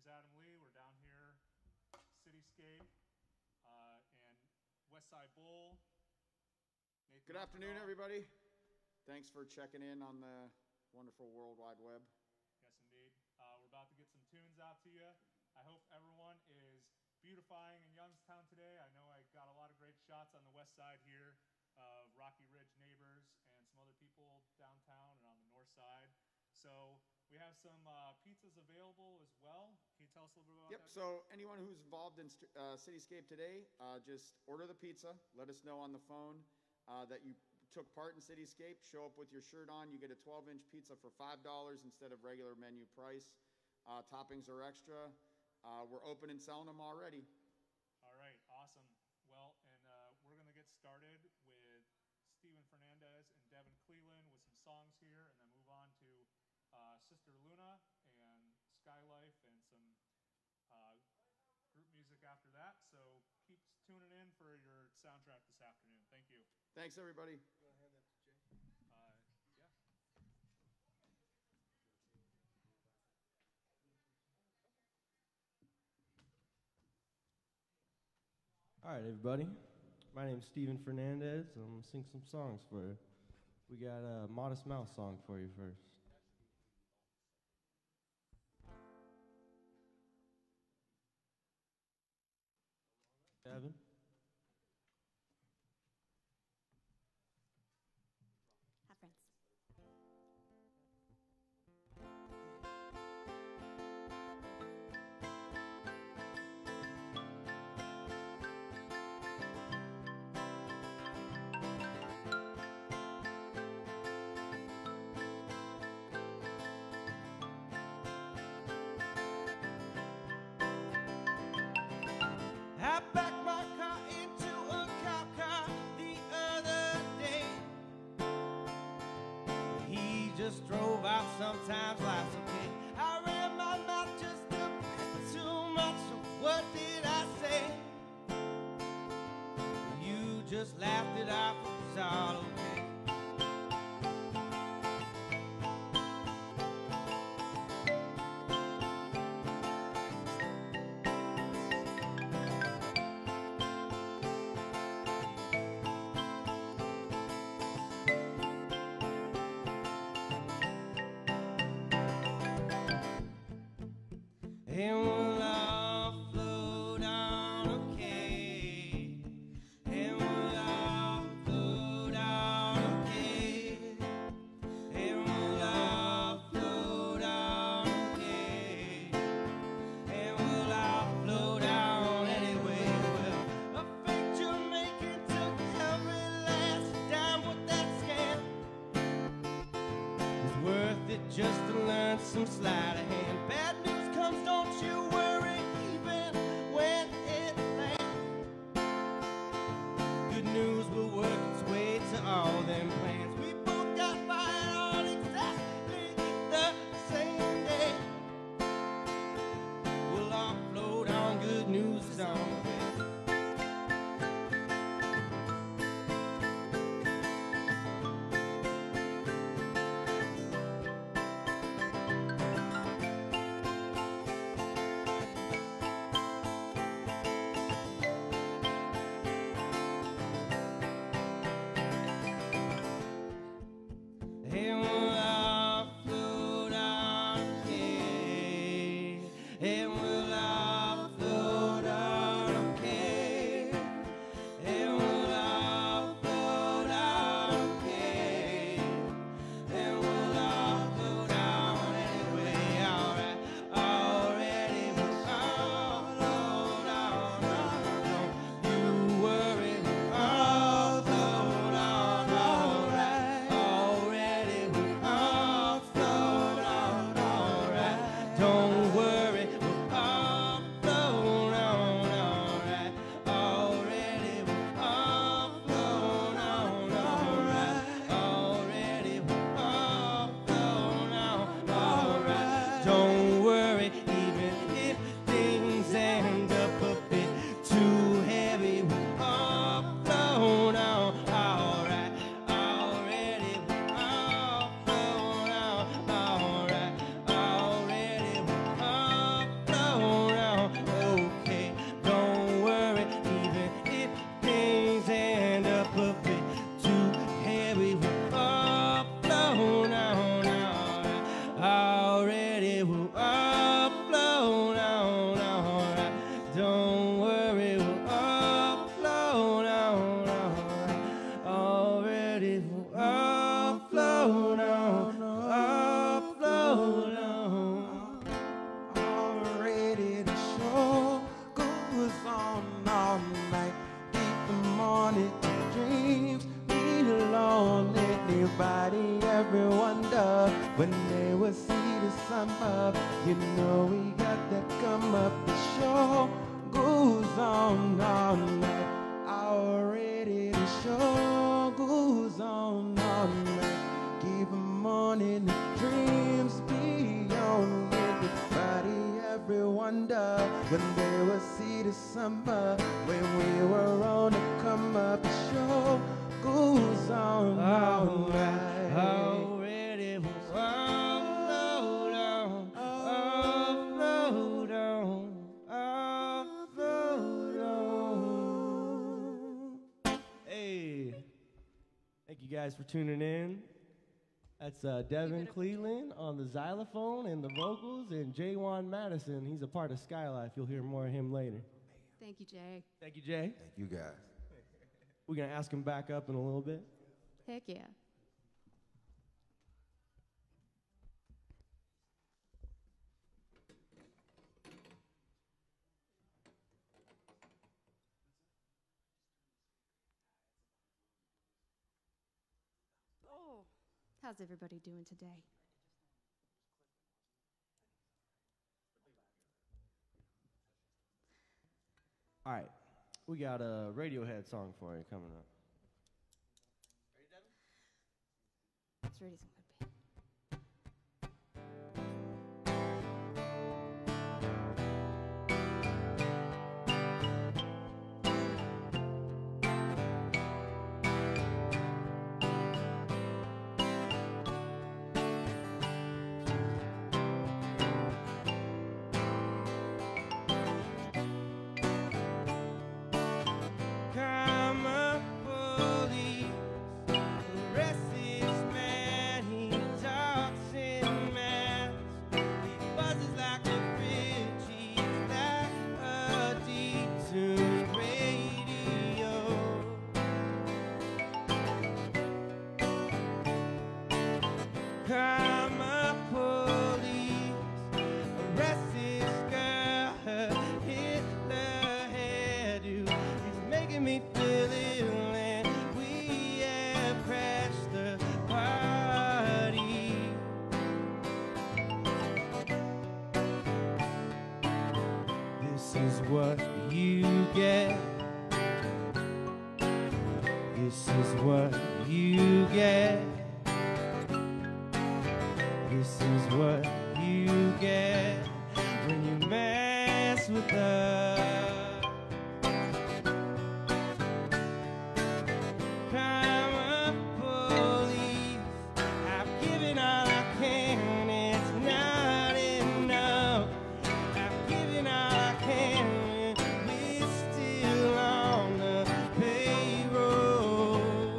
name's Adam Lee. We're down here, Cityscape, and Westside Bowl. Nathan Good afternoon, Rockendahl. everybody. Thanks for checking in on the wonderful World Wide Web. Yes, indeed. We're about to get some tunes out to you. I hope everyone is beautifying in Youngstown today. I know I got a lot of great shots on the west side here of Rocky Ridge neighbors and some other people downtown and on the north side. So we have some pizzas available as well. Can you tell us a little bit about Yep, that? so anyone who's involved in Cityscape today, just order the pizza. Let us know on the phone that you took part in Cityscape. Show up with your shirt on. You get a 12-inch pizza for $5 instead of regular menu price. Toppings are extra. We're open and selling them already. All right, awesome. Well, and we're going to get started with Steven Fernandez and Devin Cleland with some songs here, and then move on to Sister Luna and Skylife and some group music after that. So keep tuning in for your soundtrack this afternoon. Thank you. Thanks, everybody. You want to hand that to Jay? Yeah. All right, everybody. My name's Steven Fernandez. I'm going to sing some songs for you. We got a Modest Mouse song for you first. Devin? Have friends. I backed my car into a cop car the other day. He just drove off, sometimes life's okay. I ran my mouth just a bit too much, so what did I say? You just laughed it off, it was all okay. And we'll all float on okay. And we'll all float on okay. And we'll all float on okay. And we'll all float on anyway. Well, a fake Jamaican took every last dime with that scam. It's worth it just to learn some sleight of hand. Bad news comes, don't you worry, even when it lands. Good news will work its way to all them plans. We both got fired on exactly the same day. We'll all float on, good news is on the way. And we'll all float on, okay. And we'll all float on, okay. Don't worry, we'll all float on. Already we'll all float on. All float on. Already the show goes on all night. Deep the morning dreams belong. Anybody ever wonder when they will see the sun up? You know we got that come up. The show goes on all night. Already the show goes on all night. Keep them morning dreams beyond. Anybody ever wonder when they will see the summer? When we were on the come up, the show goes on all night. Already we'll all float on. All float on. All float on. Hey, thank you guys for tuning in. That's Devin Cleveland on the xylophone and the vocals, and Jaywan Madison. He's a part of Skylife. You'll hear more of him later. Thank you, Jay. Thank you, Jay. Thank you guys. We're going to ask him back up in a little bit. Heck yeah. Oh, how's everybody doing today? All right. We got a Radiohead song for you coming up. It's ready some good beat. Come up, police, arrest this man. He talks in mass. He buzzes like a bridge. He's like a detuned radio. Come up, police, arrest this girl. Her Hitler hairdo is making me feel ill, and we have crashed the party. This is what you get. This is what you get. This is what you get when you mess with us. Come on, police. I've given all I can. It's not enough. I've given all I can. We're still on the payroll.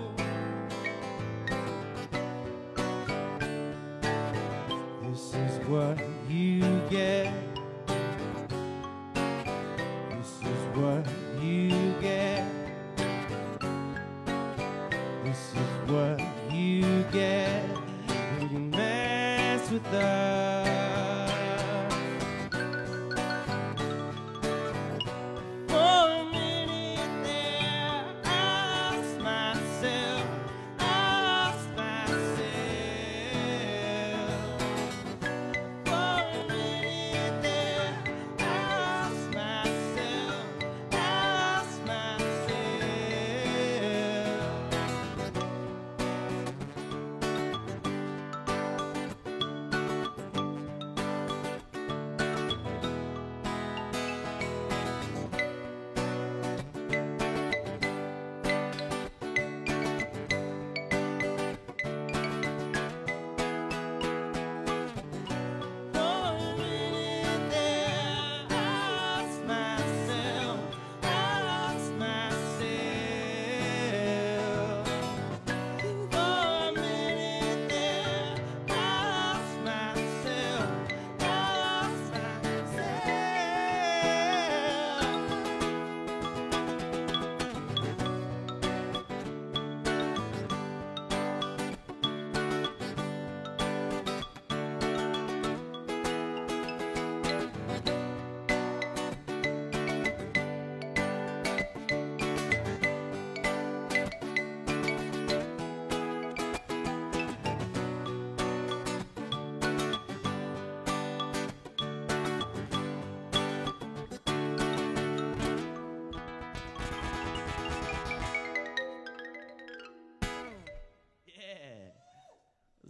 This is what you get. This is what you get. This is what you get when you mess with us. For a minute there, I lost myself. I lost myself. For a minute there, I lost myself. I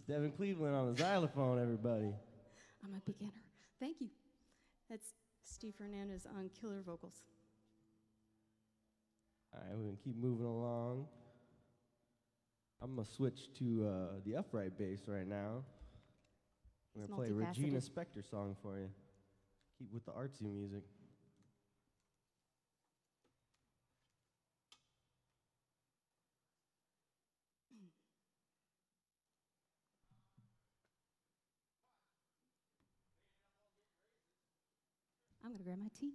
Devin Cleveland on the xylophone, everybody. I'm a beginner. Thank you. That's Steve Fernandez on killer vocals. All right, we're going to keep moving along. I'm going to switch to the upright bass right now. I'm going to play a Regina Spektor song for you. Keep with the artsy music. I'm going to grab my tea.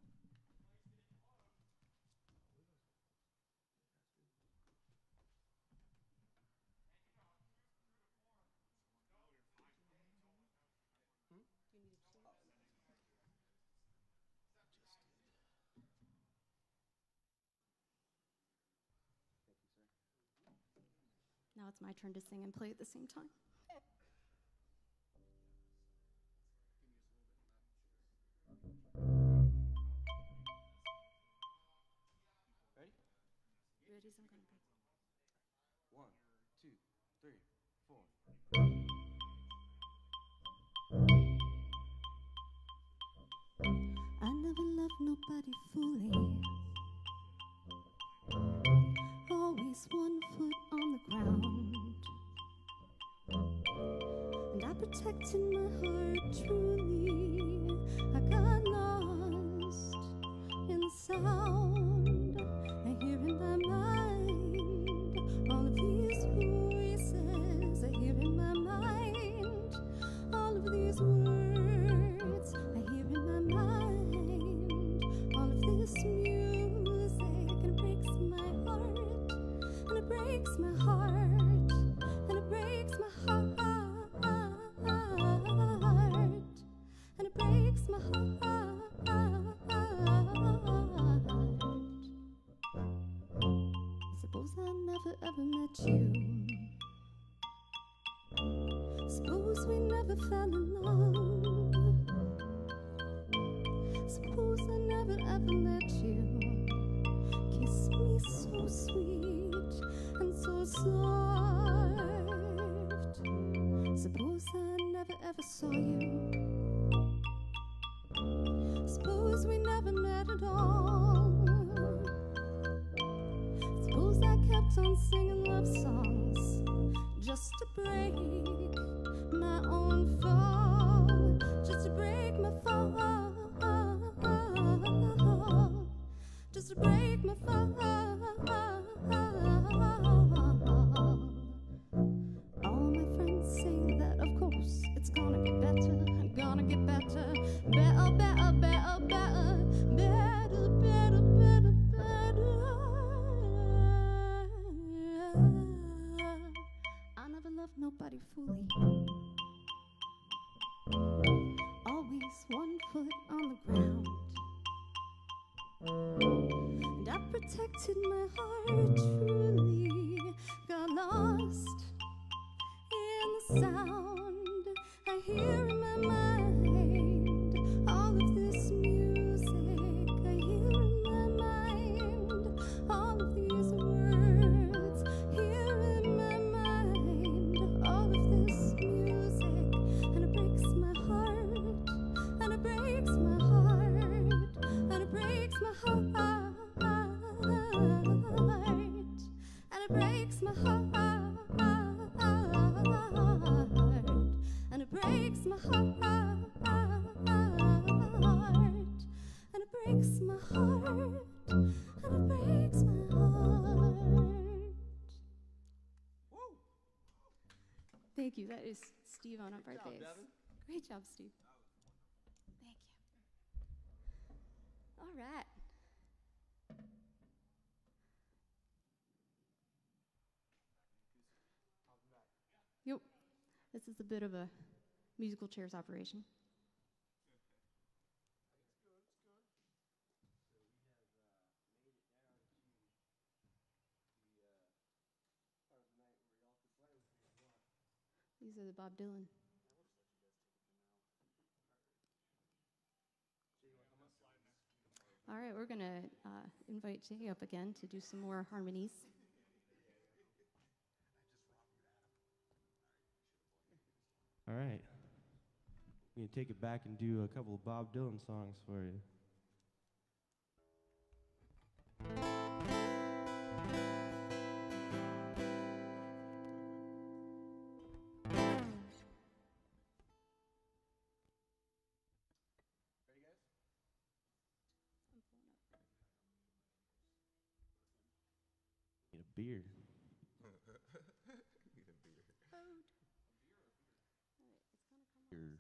Now it's my turn to sing and play at the same time. Ready? Ready as I'm going to be. 1, 2, 3, 4. I never loved nobody fully. Always one foot on the ground. And I protected my heart truly. I got lost in the sound. I hear in my mind all of these voices. I hear in my mind all of these words. I hear in my mind all of this music. And it breaks my heart. And it breaks my heart. And it breaks my heart. And it breaks my heart. Suppose I never ever met you. Suppose we never fell in love. Suppose I never ever let you kiss me so sweet and so soft. Suppose I never ever saw you. Suppose we never met at all. Suppose I kept on singing love songs just to break my own fall, just to break my fall, just to break my fall. All my friends say that, of course, it's gonna get better, gonna get better, better, better, better, better, better, better, better, better. I never loved nobody fully. Always one foot on the ground. And I protected my heart truly. Got lost in the sound. I hear in my mind all of this music. I hear in my mind all of these words. Hear in my mind all of this music. And it breaks my heart. And it breaks my heart. And it breaks my heart. And it breaks my heart. And it breaks my heart. And it breaks my heart. And it breaks my heart. Thank you. That is Steve on upright bass. Great job, Steve. Thank you. All right. Yep. This is a bit of a musical chairs operation. These are the Bob Dylan. All right, we're going to invite Jay up again to do some more harmonies. All right. I'm going to take it back and do a couple of Bob Dylan songs for you. Need a beer. Beer.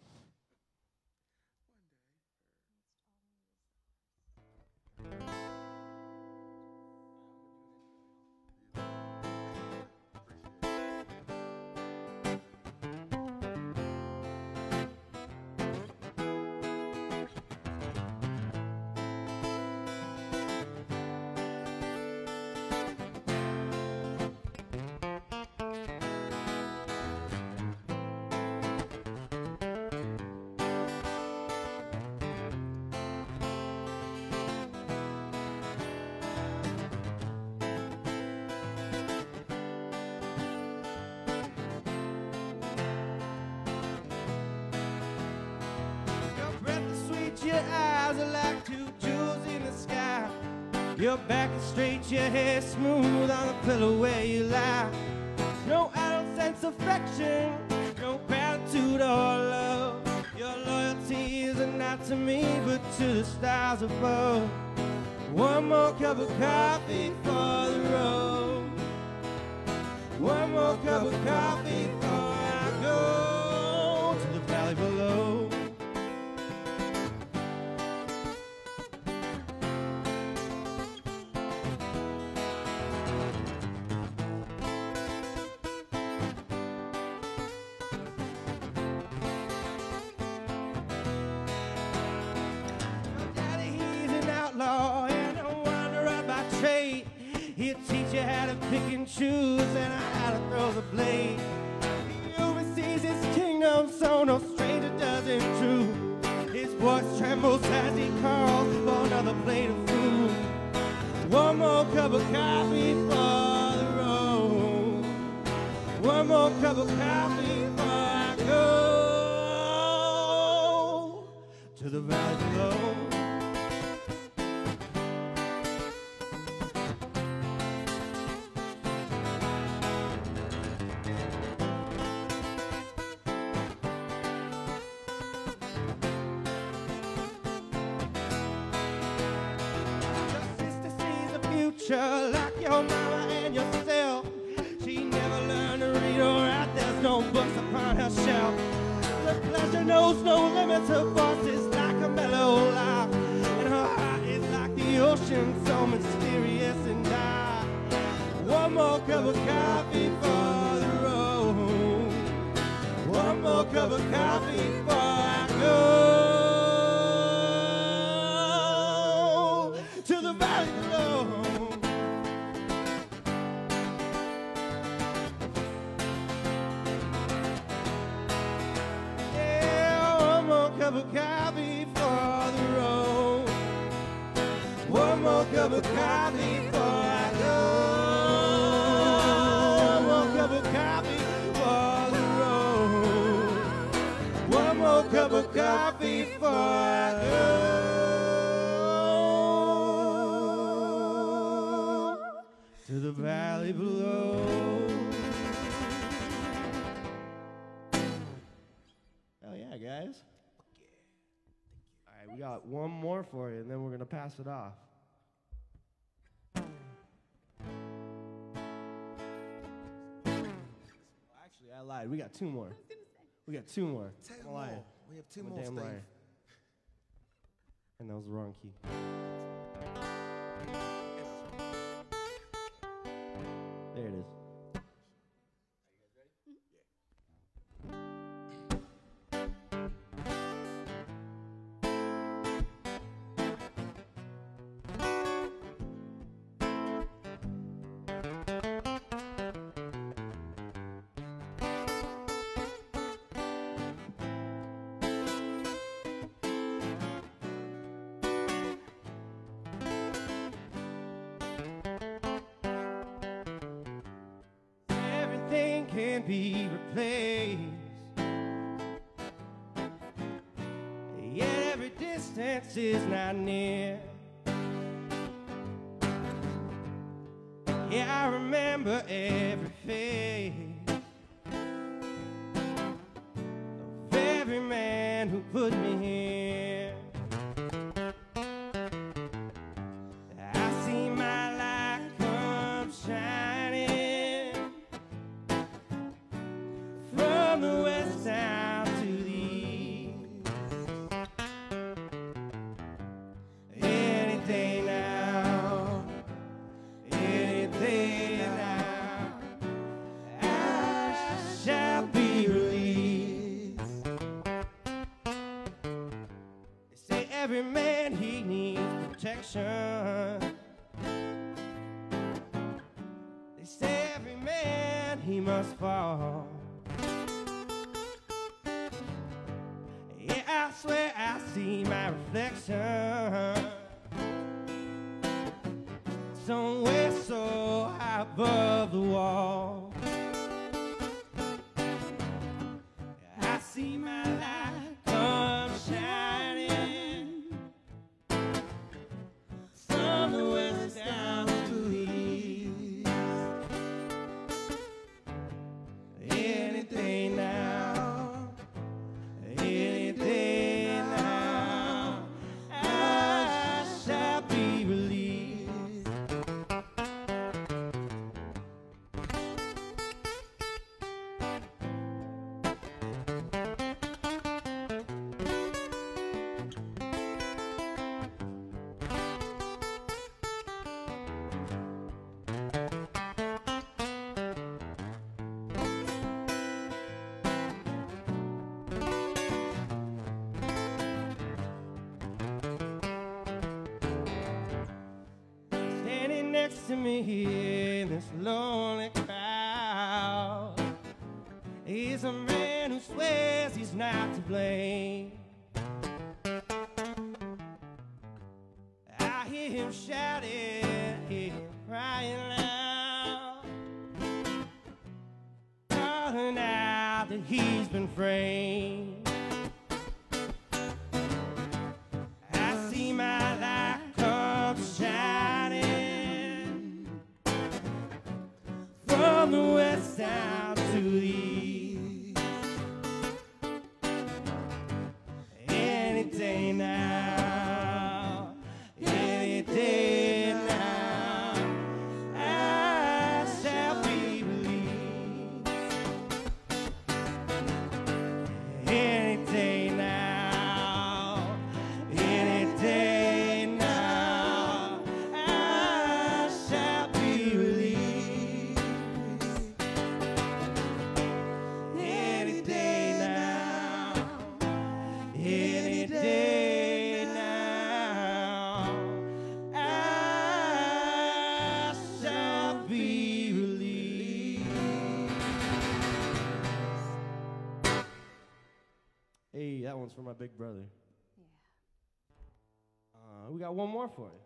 Your breath is sweet, your eyes are like two jewels in the sky. Your back is straight, your hair smooth on the pillow where you lie. No adult sense of affection, no gratitude or love. Your loyalty is not to me, but to the stars above. One more cup of coffee for the road. One more cup of coffee before I go to the valley below. Daddy, he's an outlaw and a wanderer by trade. He'll teach you how to pick and choose and how to throw the blade. He oversees his kingdom, so no stranger does him true. His voice trembles as he calls for another plate of food. One more cup of coffee for the road. One more cup of coffee before I go to the valley below. Your sister sees the future like your mama and yourself. She never learned to read or write, there's no books upon her shelf. The pleasure knows no limits, her voice is like a mellow laugh. And her heart is like the ocean, so mysterious and dark. One more cup of coffee for the road. One more cup of coffee before I go to the valley below. Yeah, one more cup of coffee for the road. One more cup of coffee before I go. One more cup of coffee for the road. One more cup of coffee before I go to the valley below. Hell yeah, guys. All right, we got one more for you, and then we're going to pass it off. Actually, I lied. We got two more. We got two more. I'm lying. We have two I'm a more, damn Steve. liar. And that was the wrong key. There it is. Everything can be replaced. distance is not near. Yeah, I remember every face of every man who put me here. I see my light come shining from the west down to the east. Any day now, any day now, I shall be released. They say every man, he needs protection. They say every man, he must fall. Yeah, I swear I see my reflection somewhere so high above the wall. I see my light come shining from the west down to the east. Any day now, any day now, I shall be released. Standing next to me here in this lonely crowd is a man who swears he's not to blame. I hear him shouting, hear him crying loud, calling out that he's been framed. I see my light come shining from the west down to the east. Any day now, any day now, I shall be released. Any day now, any day now, I shall be released. Any day now, any day now, I shall be released. Hey, that one's for my big brother. We got one more for you.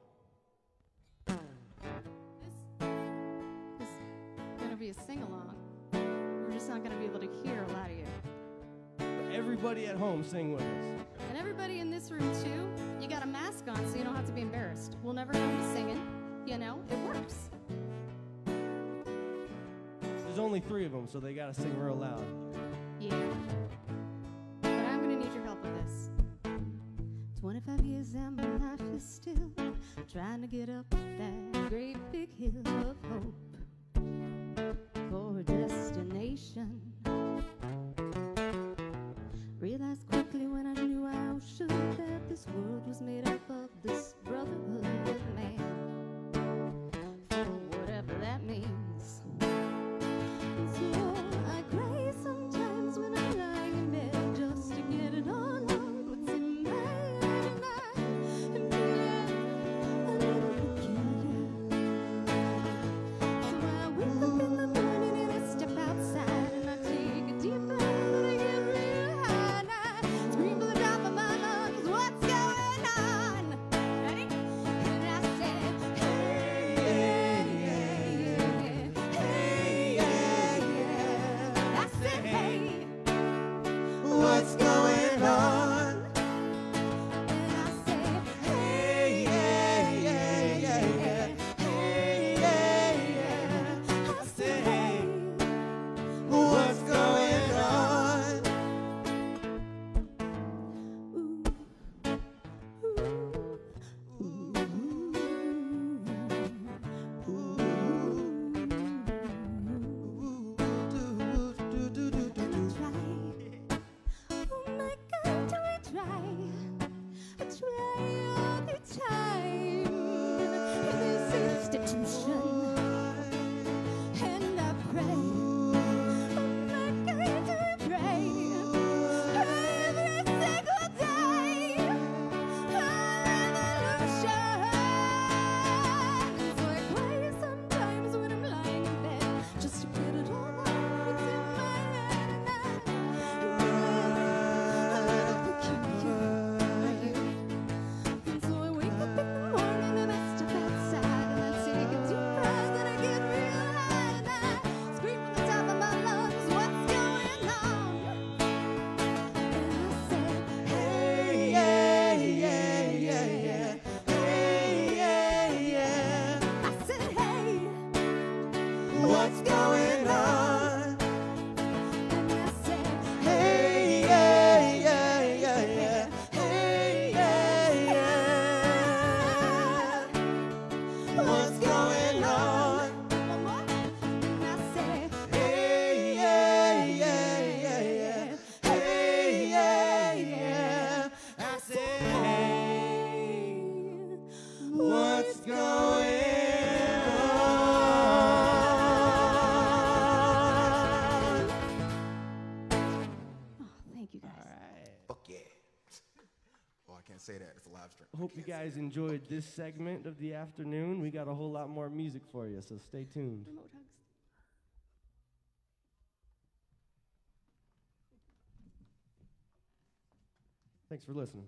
This is gonna be a sing-along. We're just not gonna be able to hear a lot of you. But everybody at home, sing with us. And everybody in this room too, you got a mask on so you don't have to be embarrassed. We'll never know you singing, you know, it works. There's only 3 of them, so they gotta sing real loud. Yeah. But I'm gonna need your help with this. 25 years and my life is still trying to get up that great big hill of hope for a destination. Realized quickly when I knew I should that this world was made up of this brotherhood of man, for whatever that means. So I cry sometimes when I'm lying in bed just to get it all out. What's in my mind and feeling a little peculiar. So I wake up in the morning and I step outside and I take a deep breath and I get real high and I scream to the top of my lungs, what's going on? What's going on? One more. And I say, Hey, yeah, yeah, yeah, yeah. Hey, yeah, yeah. I say, hey, what's going on? oh, thank you guys. Fuck yeah. Oh, I can't say that. It's a live stream. Hope you guys enjoyed this segment of the afternoon. We got a whole lot more music for you, so stay tuned. Remote hugs. Thanks for listening.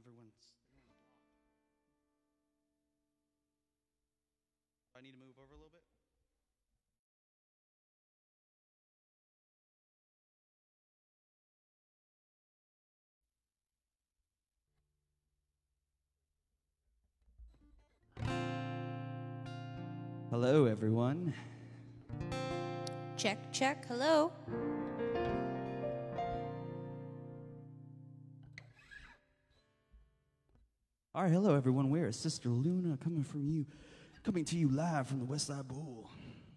everyone's. I need to move over a little bit. Hello, everyone. Check, check. Hello. All right, hello, everyone. Where is Sister Luna coming to you live from the West Side Bowl?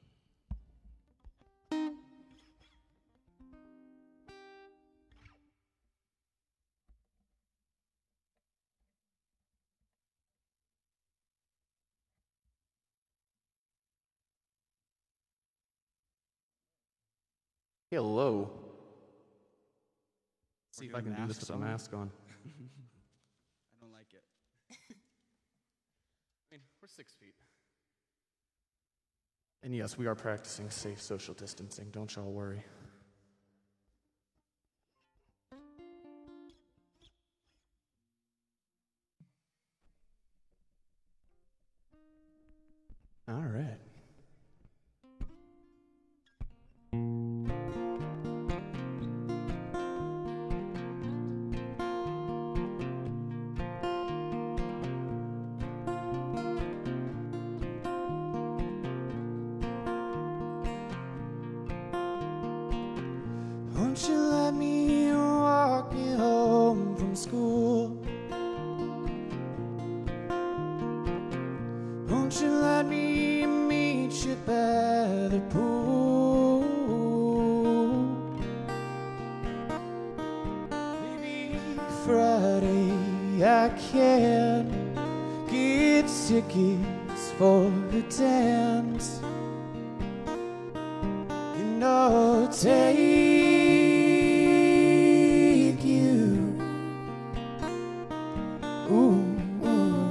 Hello. See We're if I doing can do this with a masks mask on. I don't like it. I mean, we're 6 feet. And yes, we are practicing safe social distancing. Don't y'all worry. All right. Won't you let me walk you home from school? Won't you let me meet you by the pool? Maybe Friday I can get tickets for the dance, and I'll take you. Ooh, ooh.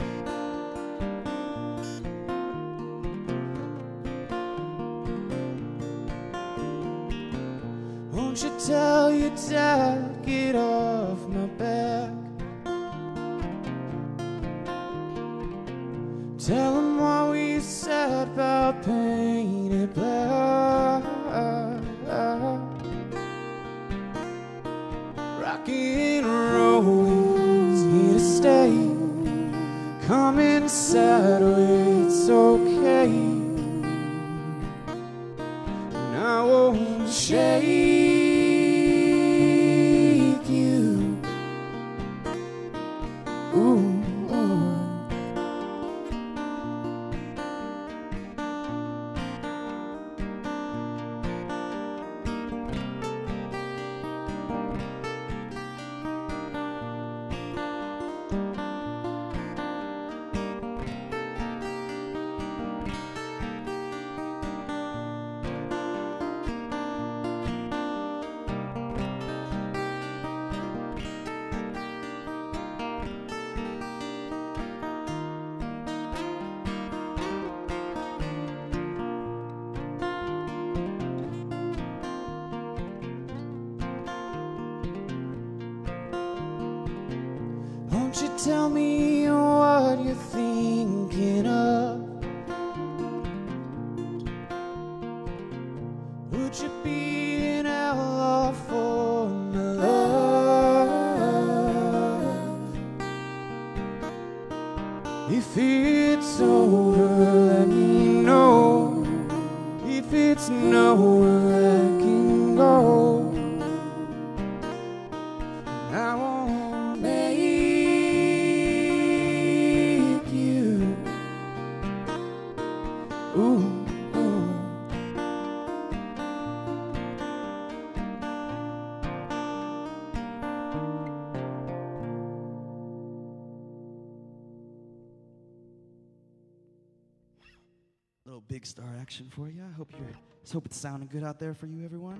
Won't you tell your dad, get off my back? Tell him what we said about painted black. Rock and roll is here to stay. Come inside where it's okay, and I won't shake you. Ooh, ooh. Won't you tell me what you're thinking of? Would you be an outlaw for my love? If it's over, let me know. If it's nowhere I can go, I won't make you. Ooh, ooh. Little big star action for you. I hope it's sounding good out there for you, everyone.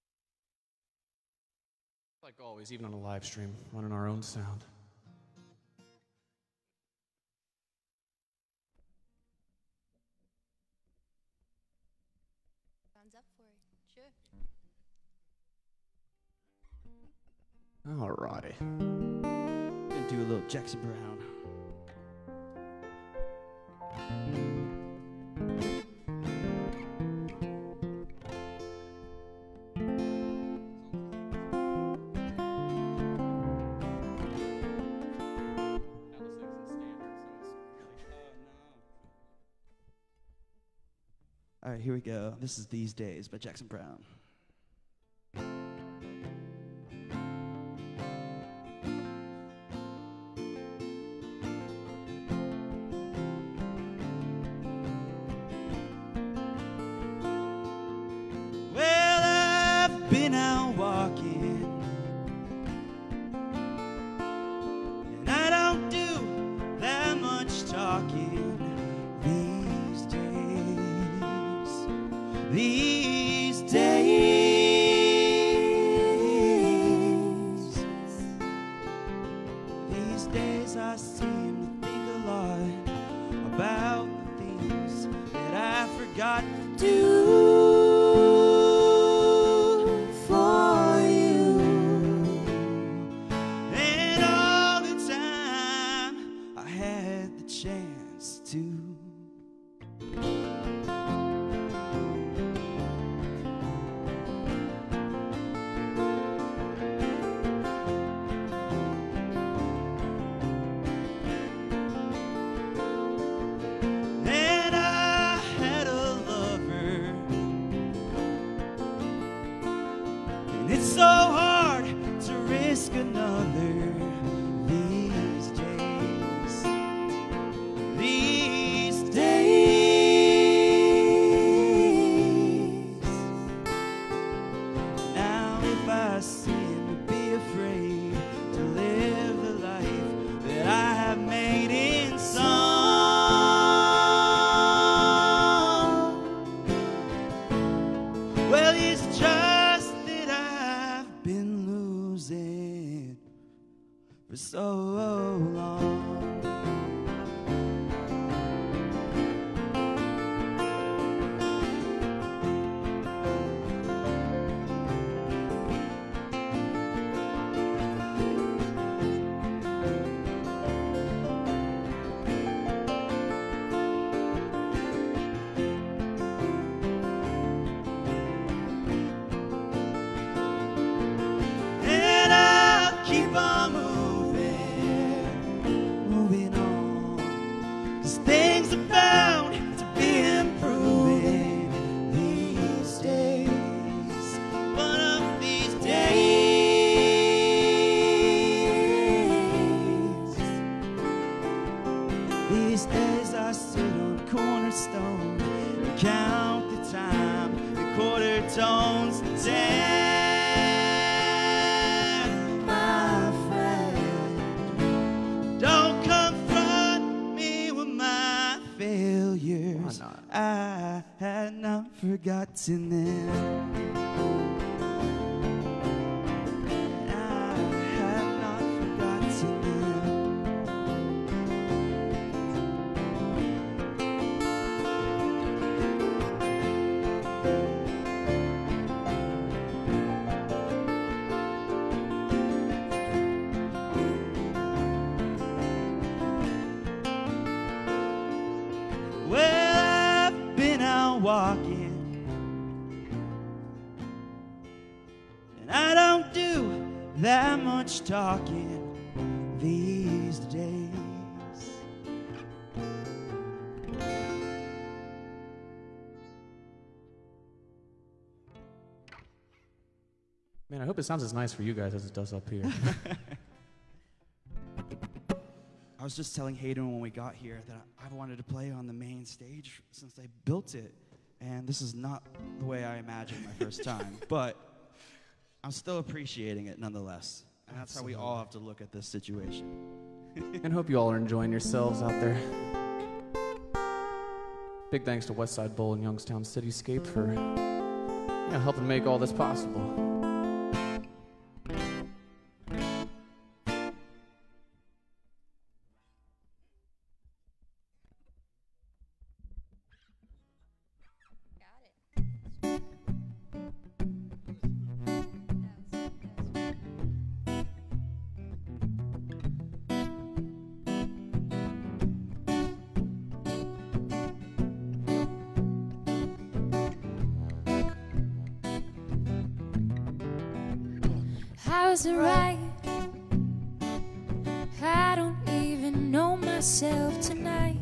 Like always, even on a live stream, running our own sound. Alrighty. Gonna do a little Jackson Brown. All right, here we go. This is These Days by Jackson Brown. Well, I've been out walking, and I don't do that much talking these days. These days, these days I seem to think a lot about the things that I forgot to do for you. And all the time I had the chance to. And I had a lover, and it's so hard to risk another these days. These days. Now if I seem to be afraid to live the life that I have made in song, well, it's just that I've been losing for so long. And I'll keep on moving on, 'cause things are bound to be improving these days. One of these days I sit on Cornerstone and count the time the quarter tones down. My friend, don't confront me with my failures. Why not? I had not forgotten them. I had not forgotten them. Well, I've been out walking, and I don't do that much talking these days. Man, I hope it sounds as nice for you guys as it does up here. I was just telling Hayden when we got here that I've wanted to play on the main stage since they built it, and this is not the way I imagined my first time, but I'm still appreciating it nonetheless, and that's how we all have to look at this situation. And hope you all are enjoying yourselves out there. Big thanks to Westside Bowl and Youngstown Cityscape for helping make all this possible. Got it. How's it right? I don't even know myself tonight.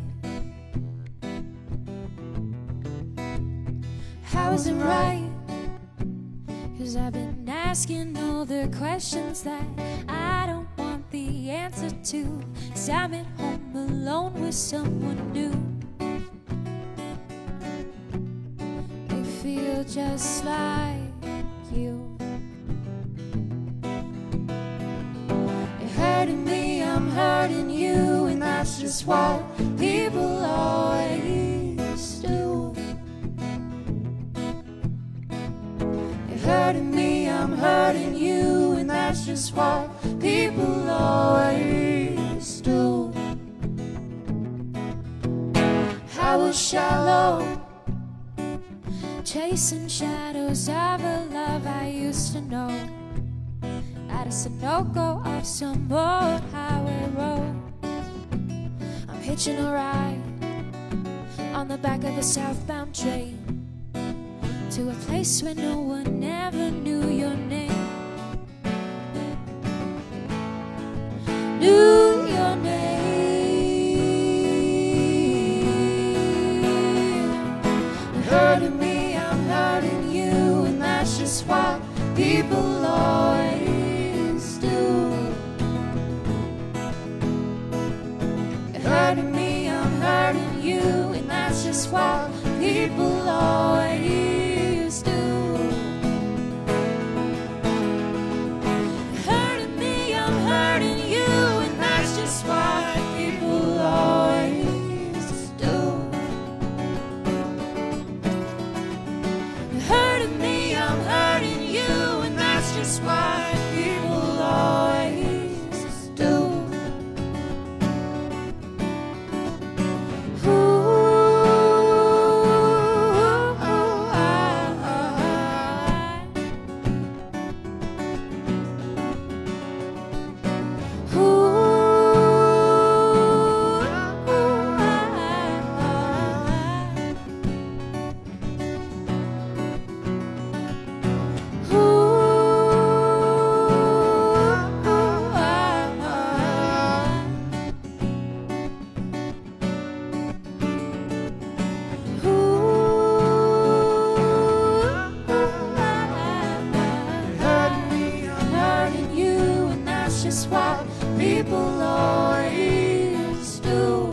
How's it right? 'Cause I've been asking all the questions that I don't want the answer to. 'Cause I'm at home alone with someone new. They feel just like you. You're hurting me, I'm hurting you, and that's just what people always do. You're hurting me, I'm hurting you, and that's just what people always do. I was shallow, chasing shadows of a love I used to know. At a Sunoco off some old highway road. I'm hitching a ride on the back of a southbound train to a place where no one ever knew your name. Knew your name. You're hurting me, I'm hurting you, and that's just what people always do. You're hurting me, I'm hurting you, and that's just what people always do. You're hurting me, I'm hurting you, and that's just what people always do. You're hurting me, I'm hurting you, and that's just what people always do. People always do.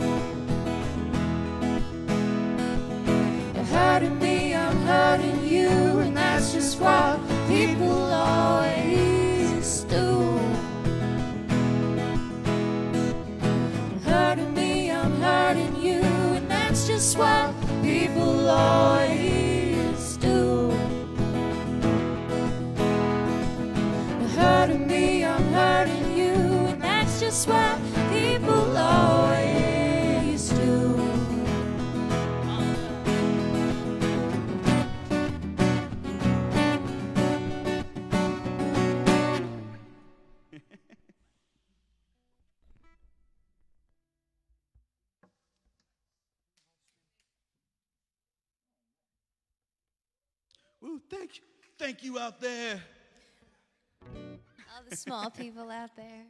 You're hurting me, I'm hurting you, and that's just what people always do. You're hurting me, I'm hurting you, and that's just what people always do. You're hurting me, I'm hurting you, and that's just what people always do. Woo, thank you out there. All the small people out there.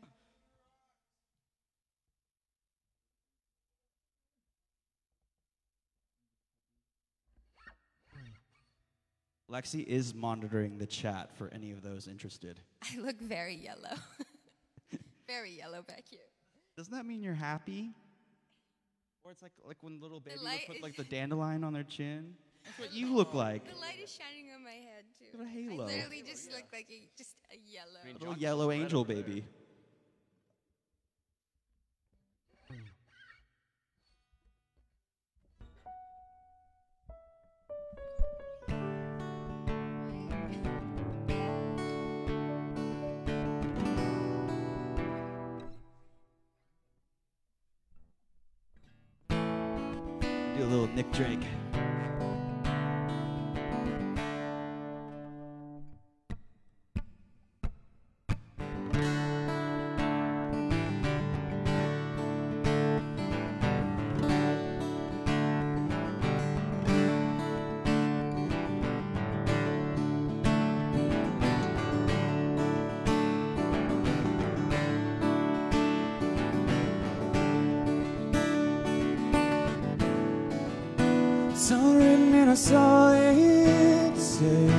Lexi is monitoring the chat for any of those interested. I look very yellow. Very yellow back here. Doesn't that mean you're happy? Or it's like when little babies light would put like the dandelion on their chin? That's what you look like. The light is shining on my head too. Got a halo. I literally just look like just a yellow. A little yellow angel baby. Do a little Nick Drake. Sun written and I saw it say,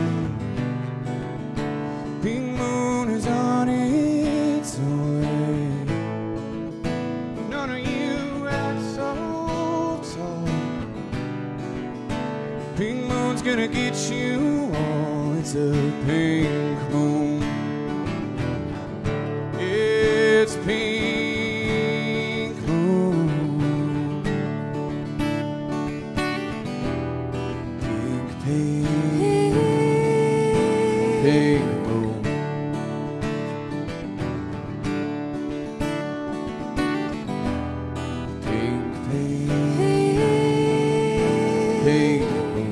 pink moon is on its way. None of you act so tall. Pink moon's gonna get you all. It's a pink moon. It's pink moon. Pink, pink, pink moon. Pink, pink, pink moon.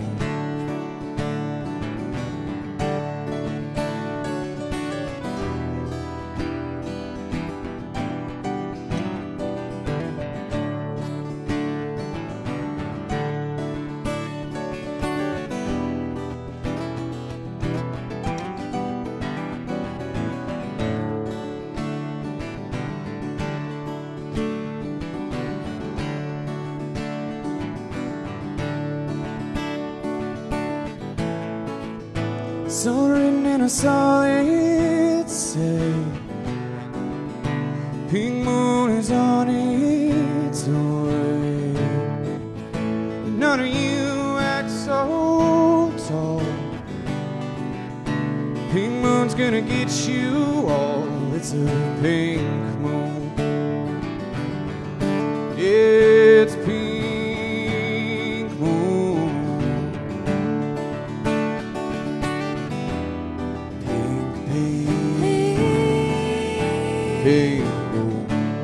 Sun written and I saw it say, pink moon is on its way. None of you act so tall. Pink moon's gonna get you all. It's a pink moon. It's pink moon. Pink moon.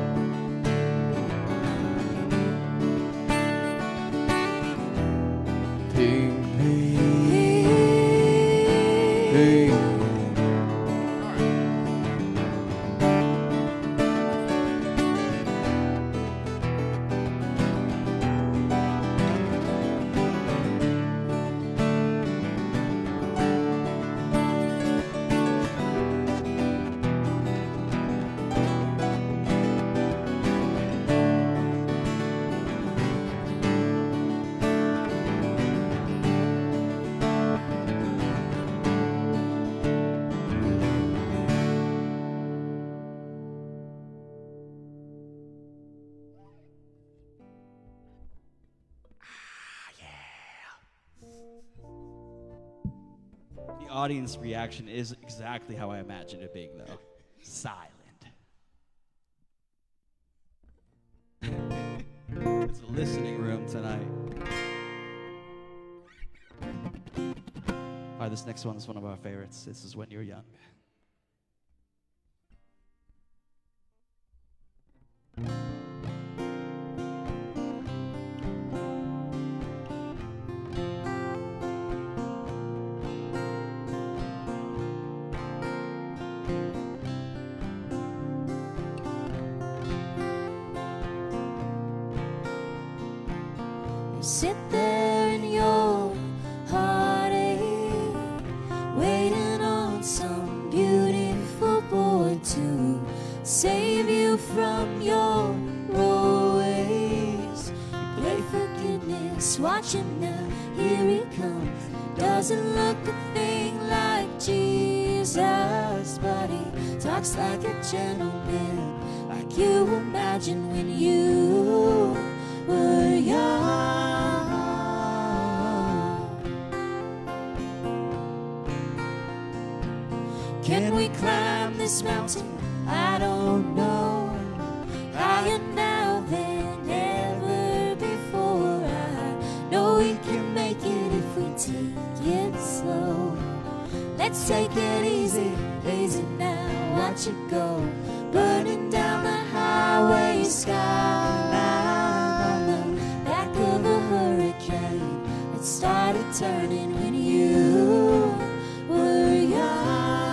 Pink, pink, pink moon. The audience reaction is exactly how I imagined it being, though. Silent. It's a listening room tonight. All right, this next one is one of our favorites. This is When You're Young. Sit there in your heartache, waiting on some beautiful boy to save you from your ways. You play forgiveness, watch him now, here he comes. Doesn't look a thing like Jesus, but he talks like a gentleman, like you imagined when you were young. Can we climb this mountain? I don't know. Higher now than ever before. I know we can make it if we take it slow. Let's take it easy, easy now. Watch it go, burning down the highway skyline on the back of a hurricane. It started turning when you were young.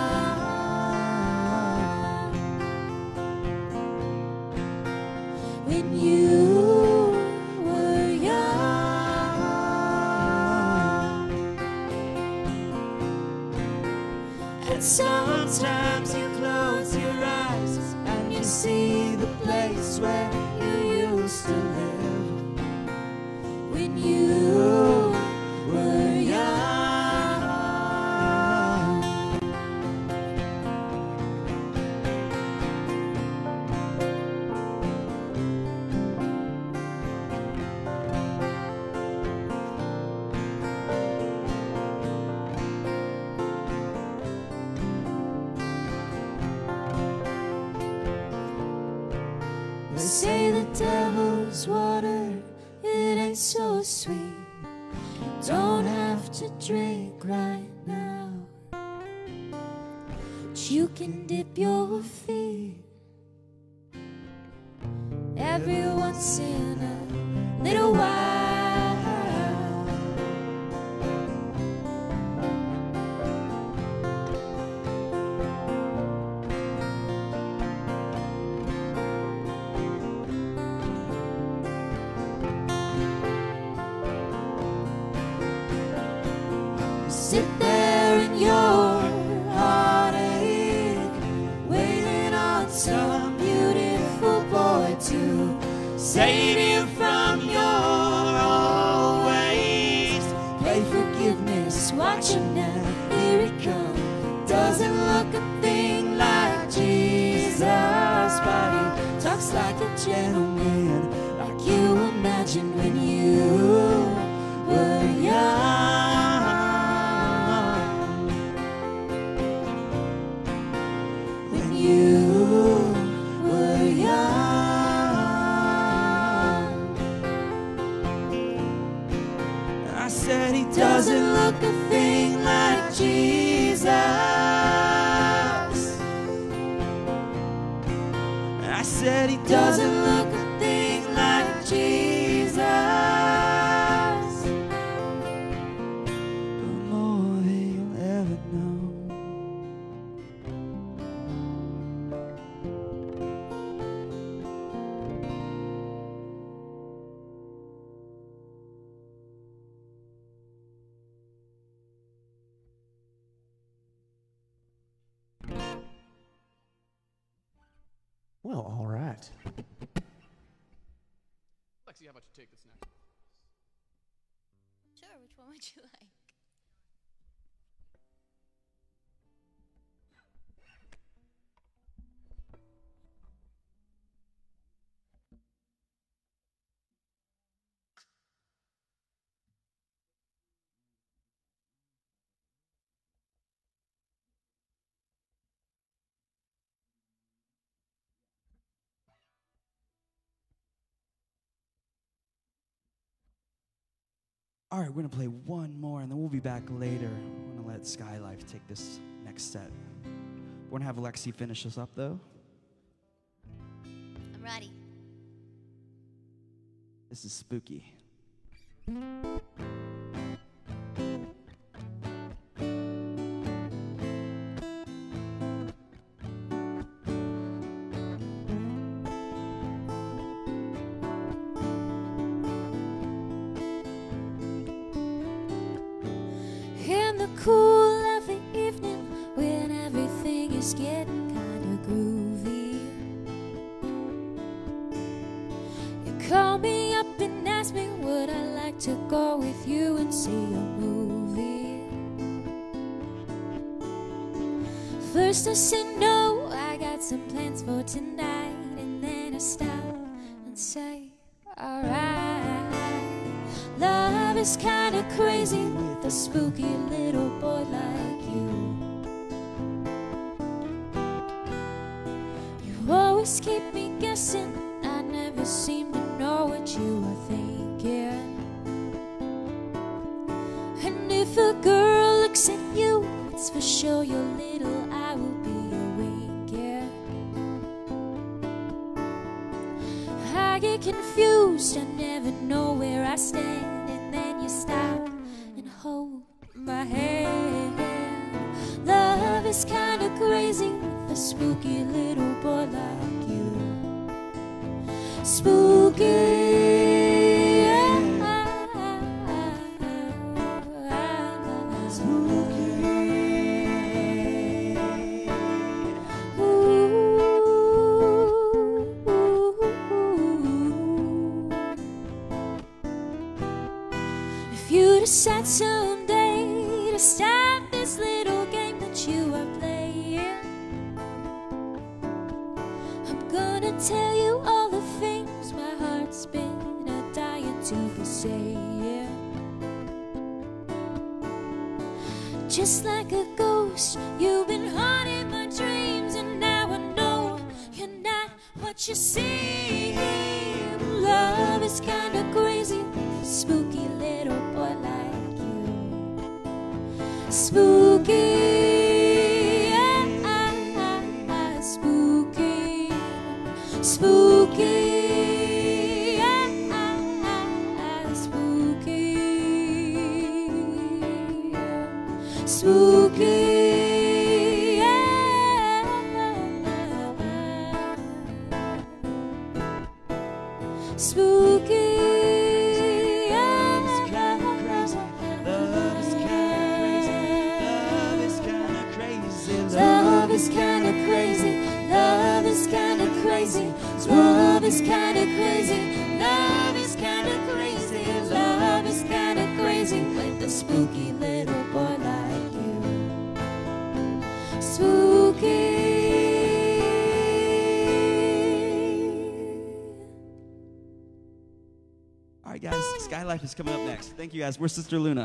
When you were young. And sometimes you close your eyes and you see the place where you used to live. When you to drink right now, but you can dip your feet every once in a little while. Sit there in your heartache, waiting on some beautiful boy to save you from your old ways. Play forgiveness, watch him now, here he comes. Doesn't look a thing like Jesus, but he talks like a gentleman, like you imagined when you were young. Doesn't look a thing like Jesus. I said he doesn't look a thing like Jesus. But more than you'll ever know. Well, all right. Lexi, how about you take this next? Sure, which one would you like? All right, we're gonna play one more, and then we'll be back later. I'm gonna let Skylife take this next set. We're gonna have Lexi finish us up, though. I'm ready. This is Spooky. In the cool of the evening, when everything is getting kinda groovy, you call me up and ask me would I like to go with you and see a movie. First I said no, I got some plans for tonight, and then I stop and say alright. Love is kinda crazy with a spooky little boy like you. You always keep me guessing, I never seem to know what you are thinking. And if a girl looks at you, it's for sure your little eye will be winking. I get confused, I never know where I stand, and then you stop and hold my hand. Love is kinda crazy with a spooky little boy like you. Spooky. Decide someday to stop this little game that you are playing, I'm gonna tell you all the things my heart's been dying to be saying. Just like a ghost, you've been haunting my dreams, and now I know you're not what you seem. Love is kinda crazy, spooky little boy like you. spooky. Yeah. Spooky. Love is kinda crazy. Love is kinda crazy. Love is kinda crazy. Love is kinda crazy. Love is kinda crazy. Love is kinda crazy. Love is kinda crazy with a spooky little boy like you. Spooky. All right, guys. Skylife is coming up next. Thank you, guys. We're Sister Luna.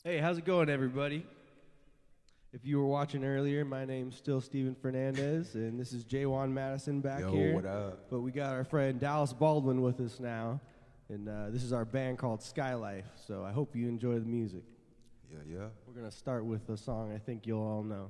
Hey, how's it going, everybody? If you were watching earlier, my name's still Steven Fernandez, and this is Jaywan Madison back here. Yo, what up? But we got our friend Dallas Baldwin with us now, and this is our band called Skylife, so I hope you enjoy the music. Yeah, yeah. We're going to start with a song I think you'll all know.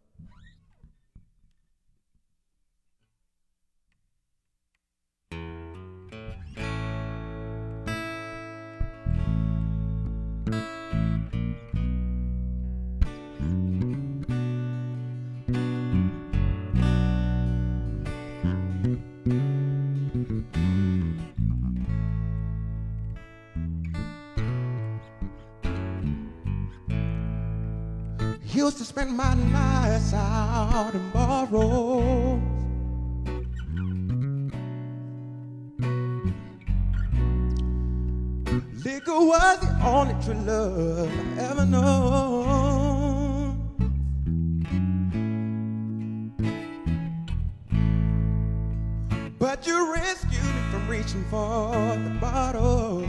Used to spend my nights out in ballrooms, liquor was the only true love I ever known. But you rescued me from reaching for the bottle,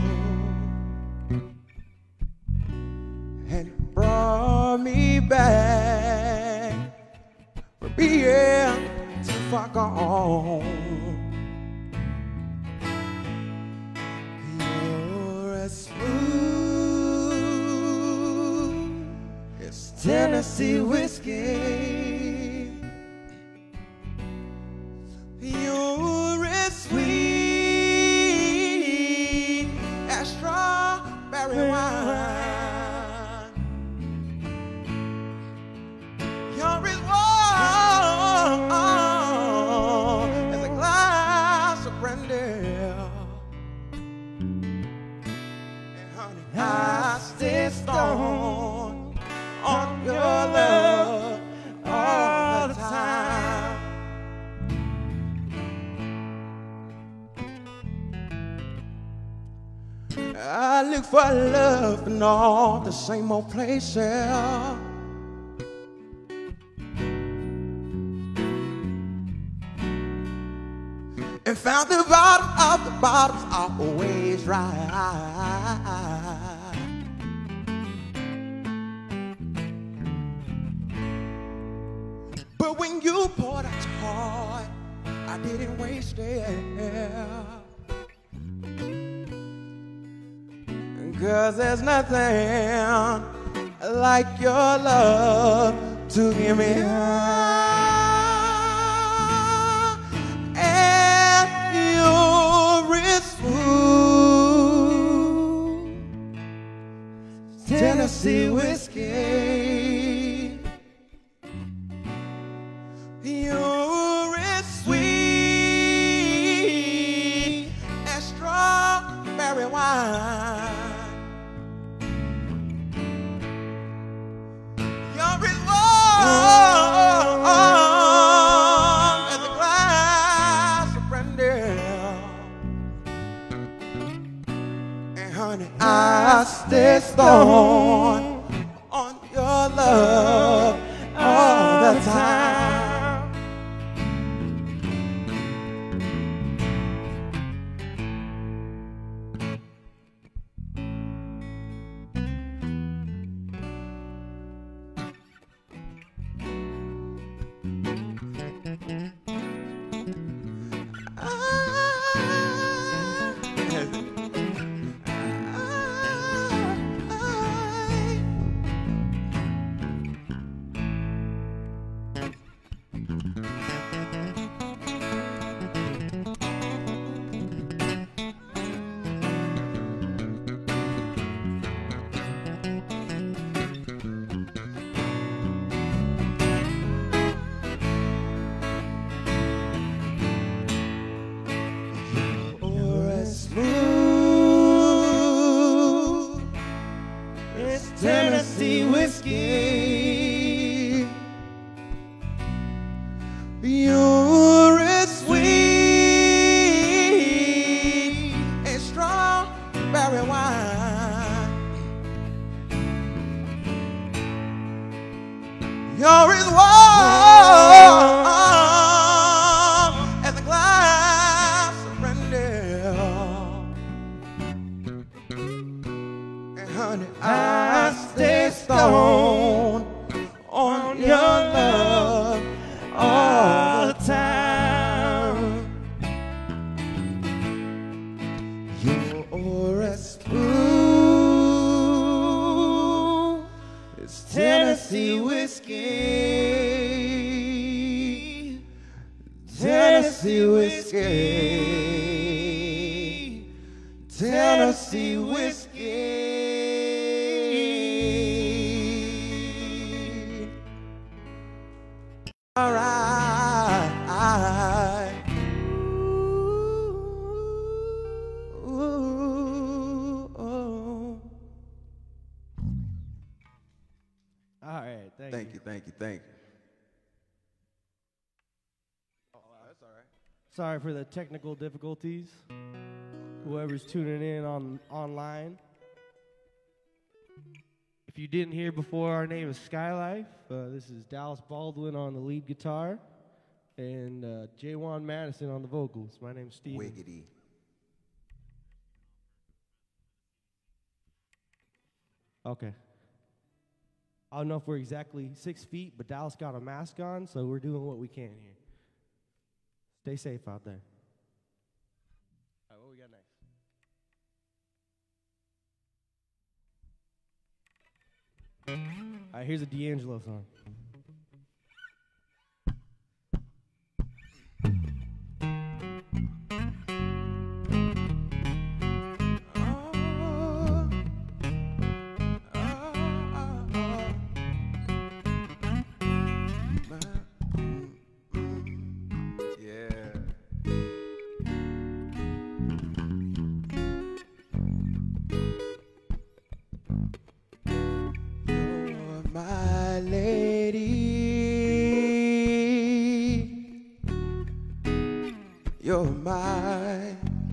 and it brought me back for being too far gone. You're as smooth as Tennessee whiskey. You're as sweet as strawberry wine. You're as warm as a glass of brandy. And honey, I stay stoned on your love all the time. I look for love in all the same old places, and found the bottom of the bottles always right. But when you poured out your heart, I didn't waste it. 'Cause there's nothing like your love to give me high. And you're as smooth Tennessee whiskey. You're as sweet as strawberry wine. You're as warm as a glass of brandy. And honey, I stay stoned on your love all the time. Tennessee whiskey. You're as sweet as strawberry wine. You're as warm as a glass of brandy. And honey, I stay Tennessee whiskey, Tennessee whiskey. All right. Ooh, oh. All right, thank you. Thank you. Sorry for the technical difficulties. Whoever's tuning in online. If you didn't hear before, our name is Skylife. This is Dallas Baldwin on the lead guitar and Jaywan Madison on the vocals. My name's Steven. Wiggity. Okay. I don't know if we're exactly 6 feet, but Dallas got a mask on, so we're doing what we can here. Stay safe out there. All right, what we got next? All right, here's a D'Angelo song. My lady, you're mine.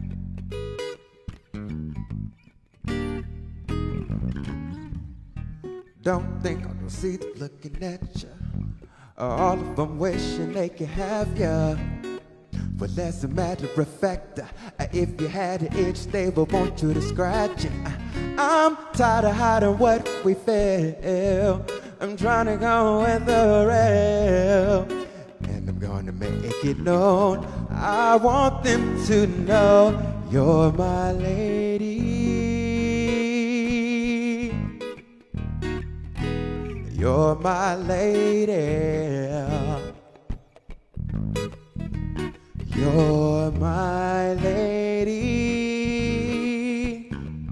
Don't think I'm gonna see them looking at you. All of them wishing they could have you. But as a matter of fact, if you had an itch, they would want you to scratch it. I'm tired of hiding what we feel. I'm trying to go with the real, and I'm gonna make it known. I want them to know you're my lady. You're my lady. You're my lady.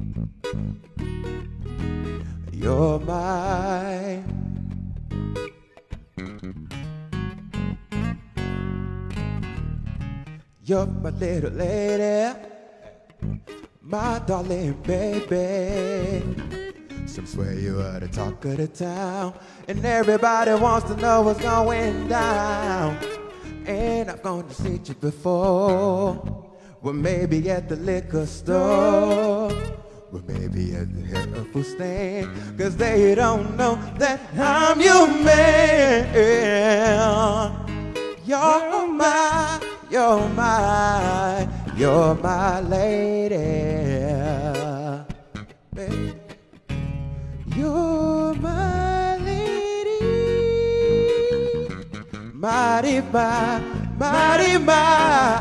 You're my. You're my little lady, my darling baby. Some swear you are the talk of the town, and everybody wants to know what's going down. And I've gone to see you before. Well, maybe at the liquor store. Well, maybe at the hair food stand. 'Cause they don't know that I'm your man. You're my, you're my, you're my lady. Baby. You're my lady. Mighty my, mighty my,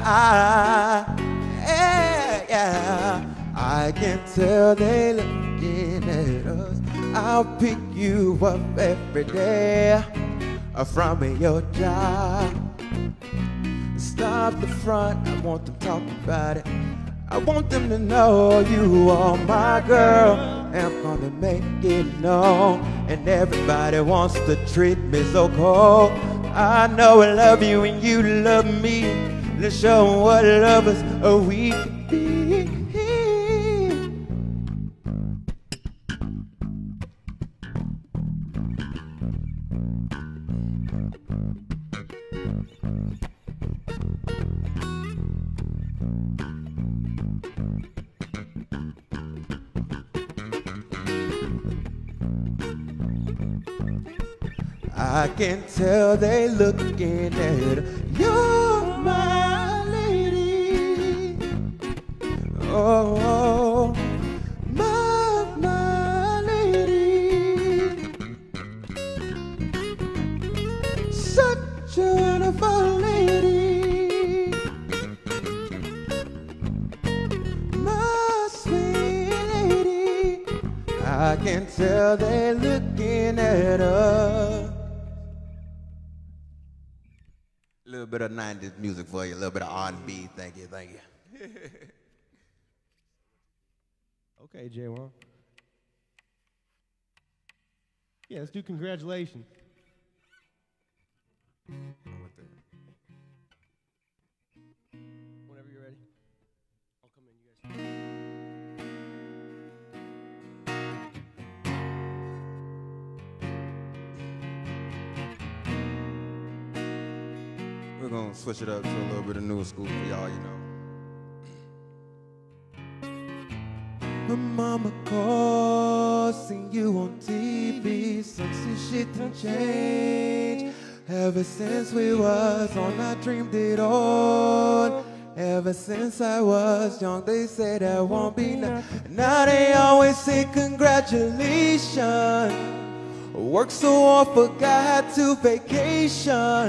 yeah, yeah. I can tell they looking at us. I'll pick you up every day from your job. Stop the front, I want them talking about it. I want them to know you are my girl. And I'm gonna make it known. And everybody wants to treat me so cold. I know I love you and you love me. Let's show 'em what lovers we can be. I can tell they looking at her. You're my lady. Oh, my lady. Such a wonderful lady. My sweet lady. I can tell they looking at her. A little bit of 90s music for you, a little bit of R&B. Thank you, thank you. Okay, J1. Yeah, let's do congratulations. Whenever you're ready. I'll come in, you guys. We're gonna switch it up to a little bit of new school for y'all, you know. My mama calls, seen you on TV. Some shit done change. Ever since we was on, I dreamed it all. Ever since I was young, they say that won't be now. Now they always say congratulations. Worked so hard, forgot to vacation.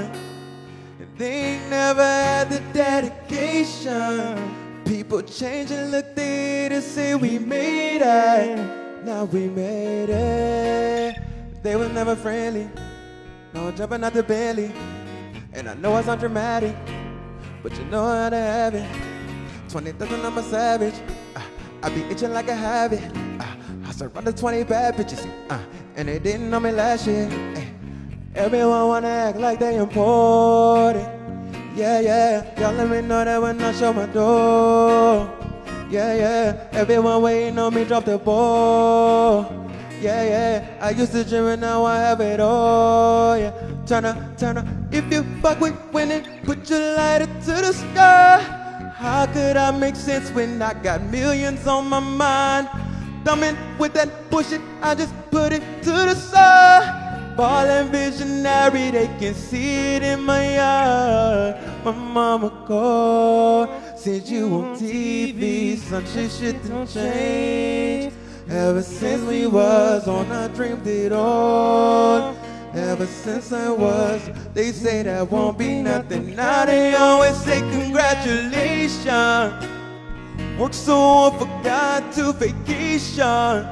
And they never had the dedication. People change and look there to say we made it. Now we made it. They were never friendly. No jumping out the belly. And I know it's not dramatic, but you know how to have it. 20,000, I'm a savage. I be itching like a habit. I surrounded 20 bad bitches. And they didn't know me last year. Everyone wanna act like they important. Yeah, yeah, y'all let me know that when I show my door. Yeah, yeah, everyone waiting on me drop the ball. Yeah, yeah, I used to dream and now I have it all. Yeah, turn up, if you fuck with winning, put your lighter to the sky. How could I make sense when I got millions on my mind? Thumbing with that bullshit, I just put it to the side. Ballin' visionary, they can see it in my yard. My mama called, said you on TV, some shit done change. Ever since we was on, I dreamed it all. Ever since I was, they say that won't be nothing. Now they always say congratulations. Worked so hard, forgot to vacation.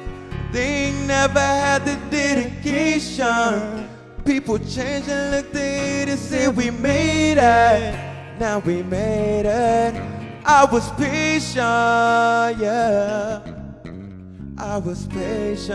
They never had the dedication. People change and look there to say we made it. Now we made it. I was patient, yeah. I was patient.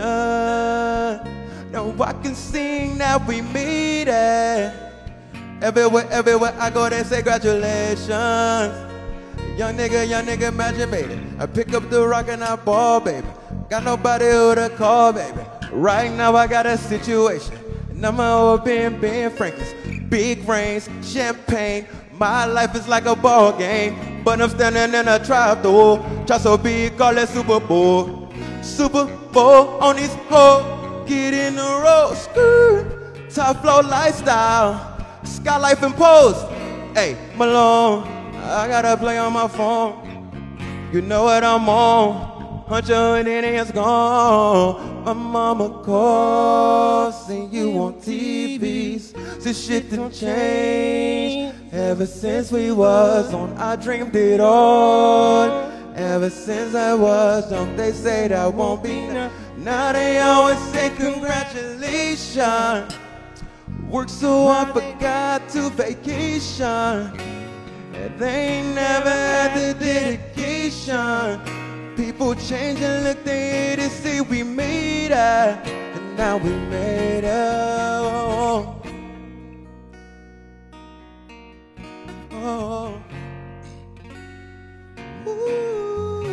Now I can sing that we made it. Everywhere I go, they say congratulations. Young nigga, imagine, baby. I pick up the rock and I ball, baby. Got nobody who to call, baby. Right now I got a situation, and I'm open Ben Franklin's. Big rains, champagne. My life is like a ball game, but I'm standing in a trap door. Try so big, call it Super Bowl. Super Bowl on these hoes. Get in the road, skirt. Top flow lifestyle. Sky life imposed. Hey, Malone, I gotta play on my phone. You know what I'm on. Hunch and then it's gone. My mama calls, see you on TVs. This shit done change. Ever since we was on, I dreamed it all. Ever since I was young, they say that won't be now. Now they always say congratulations. Worked so hard, forgot to vacation. And they never had the dedication. People change and look there to see we made it. And now we made it. Oh, oh. Ooh.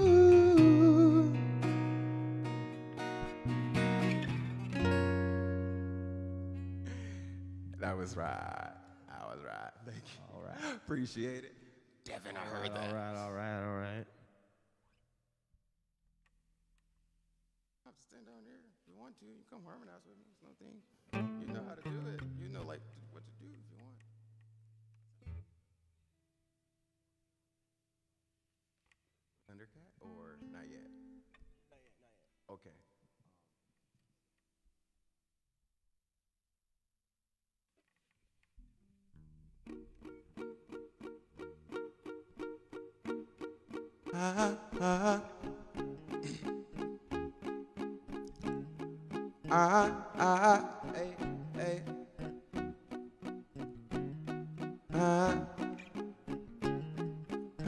That was right. Thank you. All right. Appreciate it. Devin, I heard that. All right. I'll stand down here if you want to. You come harmonize with me. It's no thing. You know how to do it. You know like what to do if you want. Thundercat or not yet? Not yet. Okay. Hey.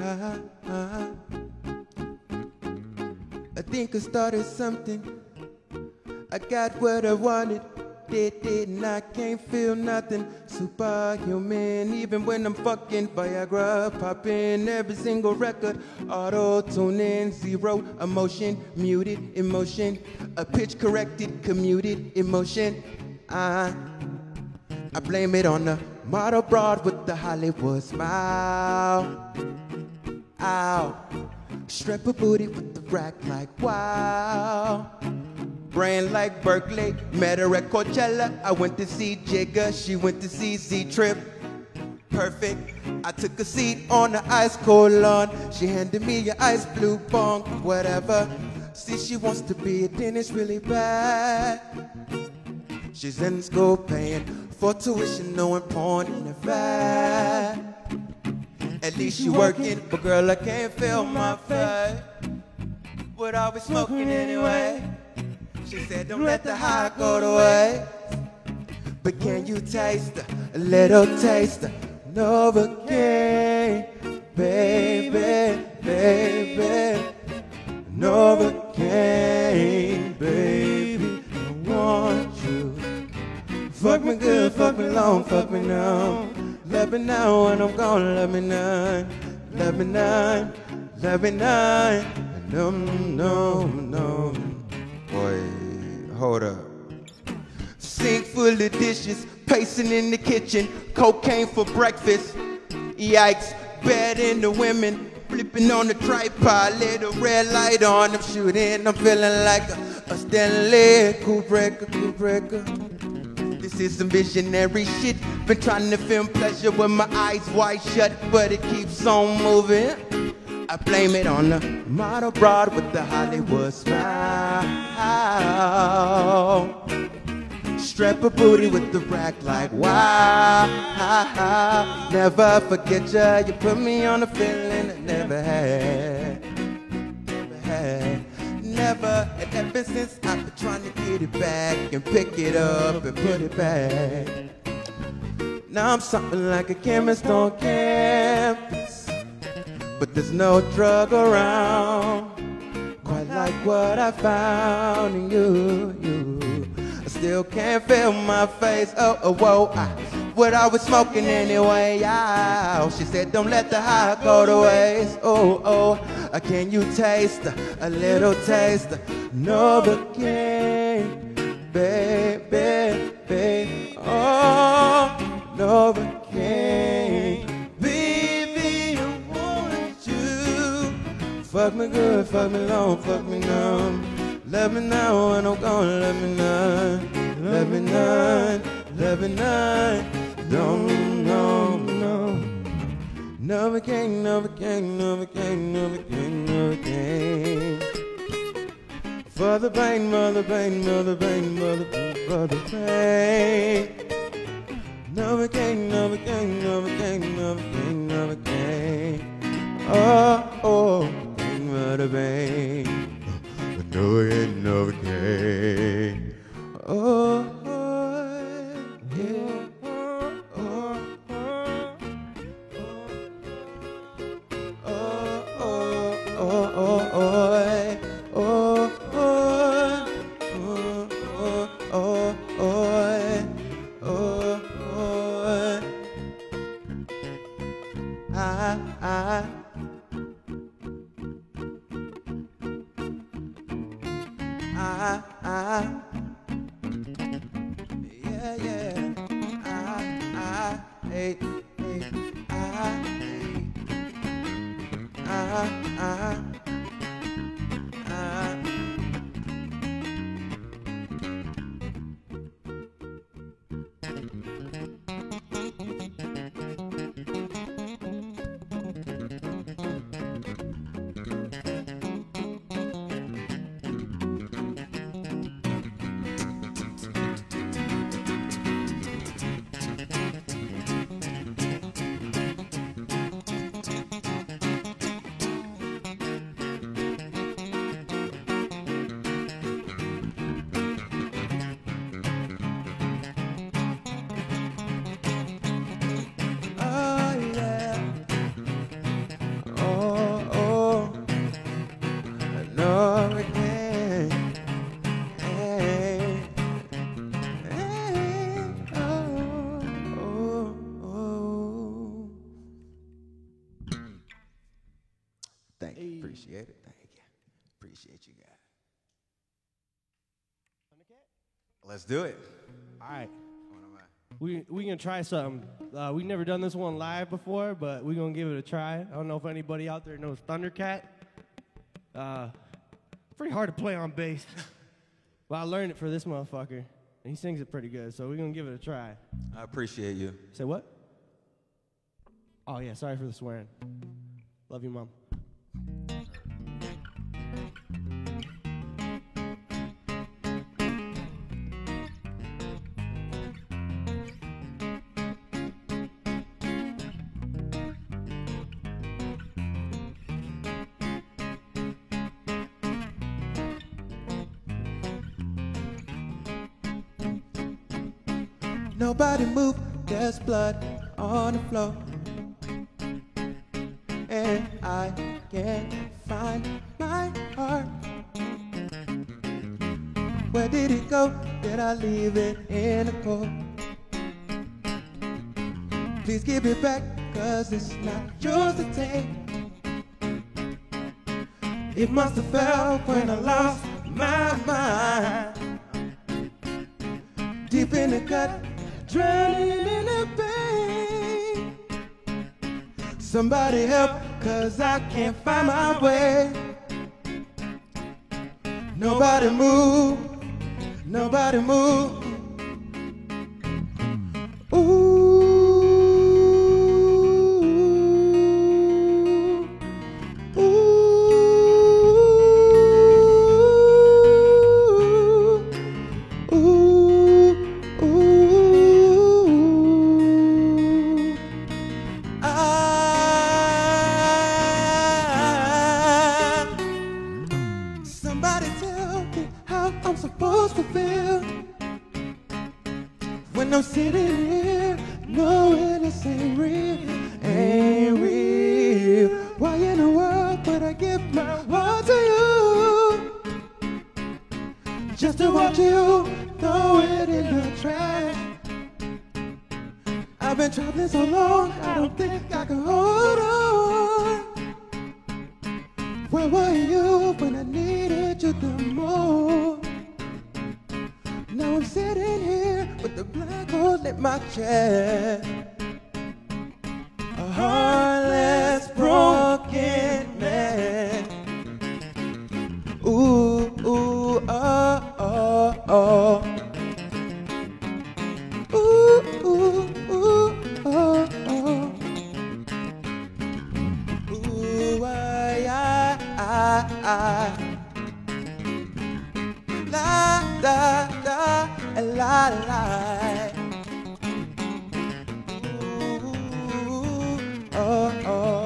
I think I started something. I got what I wanted. And I can't feel nothing. Superhuman, even when I'm fucking Viagra, popping every single record. Auto tuning, zero emotion, muted emotion, a pitch corrected, commuted emotion. I blame it on the model broad with the Hollywood smile. Ow, strap a booty with the rack like wow. Brain like Berkeley, met her at Coachella. I went to see Jigga, she went to see Z-Trip. Perfect, I took a seat on the ice cold lawn. She handed me an ice blue bong, whatever. See, she wants to be a dentist really bad. She's in school paying for tuition, knowing porn in the fat. At least she working, but girl, I can't feel my face. But I was smoking anyway. She said, don't let the high go to waste. But can you taste a little taste of Novocaine, baby, baby, Novocaine, baby, I want you. Fuck me good, fuck me long, fuck me now. Let me know when I'm gone, let me know. Let me know, let me know. No, no, no. Boy, hold up. Sink full of dishes, pacing in the kitchen, cocaine for breakfast. Yikes, bad in the women, flipping on the tripod, little red light on, I'm shooting, I'm feeling like a Stanley Kubrick. This is some visionary shit, been trying to film pleasure with my eyes wide shut, but it keeps on moving. I blame it on the model broad with the Hollywood smile. Strap a booty with the rack like wow. Never forget ya, you put me on a feeling I never had. Never, and ever since I've been trying to get it back and pick it up and put it back. Now I'm something like a chemist on campus, but there's no drug around quite like what I found in you. I still can't feel my face, whoa. What I was smoking anyway, she said don't let the high go to waste, can you taste a little taste of Novocaine, baby, oh, Novocaine, baby, I want you. Fuck me good, fuck me long, fuck me numb. Let me know when I'm gone, let me know. Let me know, let me know. No. Novocaine, Novocaine, Novocaine, Novocaine, Novocaine. For the pain, mother pain, mother pain, mother pain, mother pain. Novocaine, Novocaine, Novocaine, Novocaine, Novocaine. Oh, mother pain. Novocaine, Novocaine. Oh, yeah. Appreciate it. Thank you. Appreciate you guys. Let's do it. All right. What am I? We gonna try something. We've never done this one live before, but we're gonna give it a try. I don't know if anybody out there knows Thundercat. Pretty hard to play on bass. Well, I learned it for this motherfucker, and he sings it pretty good, so we're gonna give it a try. I appreciate you. Say what? Oh yeah, sorry for the swearing. Love you, Mom. Nobody move, there's blood on the floor. And I can't find my heart. Where did it go? Did I leave it in the cold? Please give it back, cause it's not yours to take. It must have fell when I lost my mind. Deep in the gut, drowning in the pain. Somebody help, cause I can't find my way. Nobody move, nobody move. Somebody tell me how I'm supposed to feel when I'm sitting here knowing this ain't real, ain't real. Why in the world would I give my heart to you just to watch you throw it in the trash? I've been traveling so long, I don't think I can hold on. Where were you when I needed you the most? Now I'm sitting here with the black hole in my chest. A heartless, broken man. Ooh, ooh, oh, oh, oh. Ooh, ooh, ooh, oh, oh. Ooh, la, la, la, la, la. Ooh, oh, oh.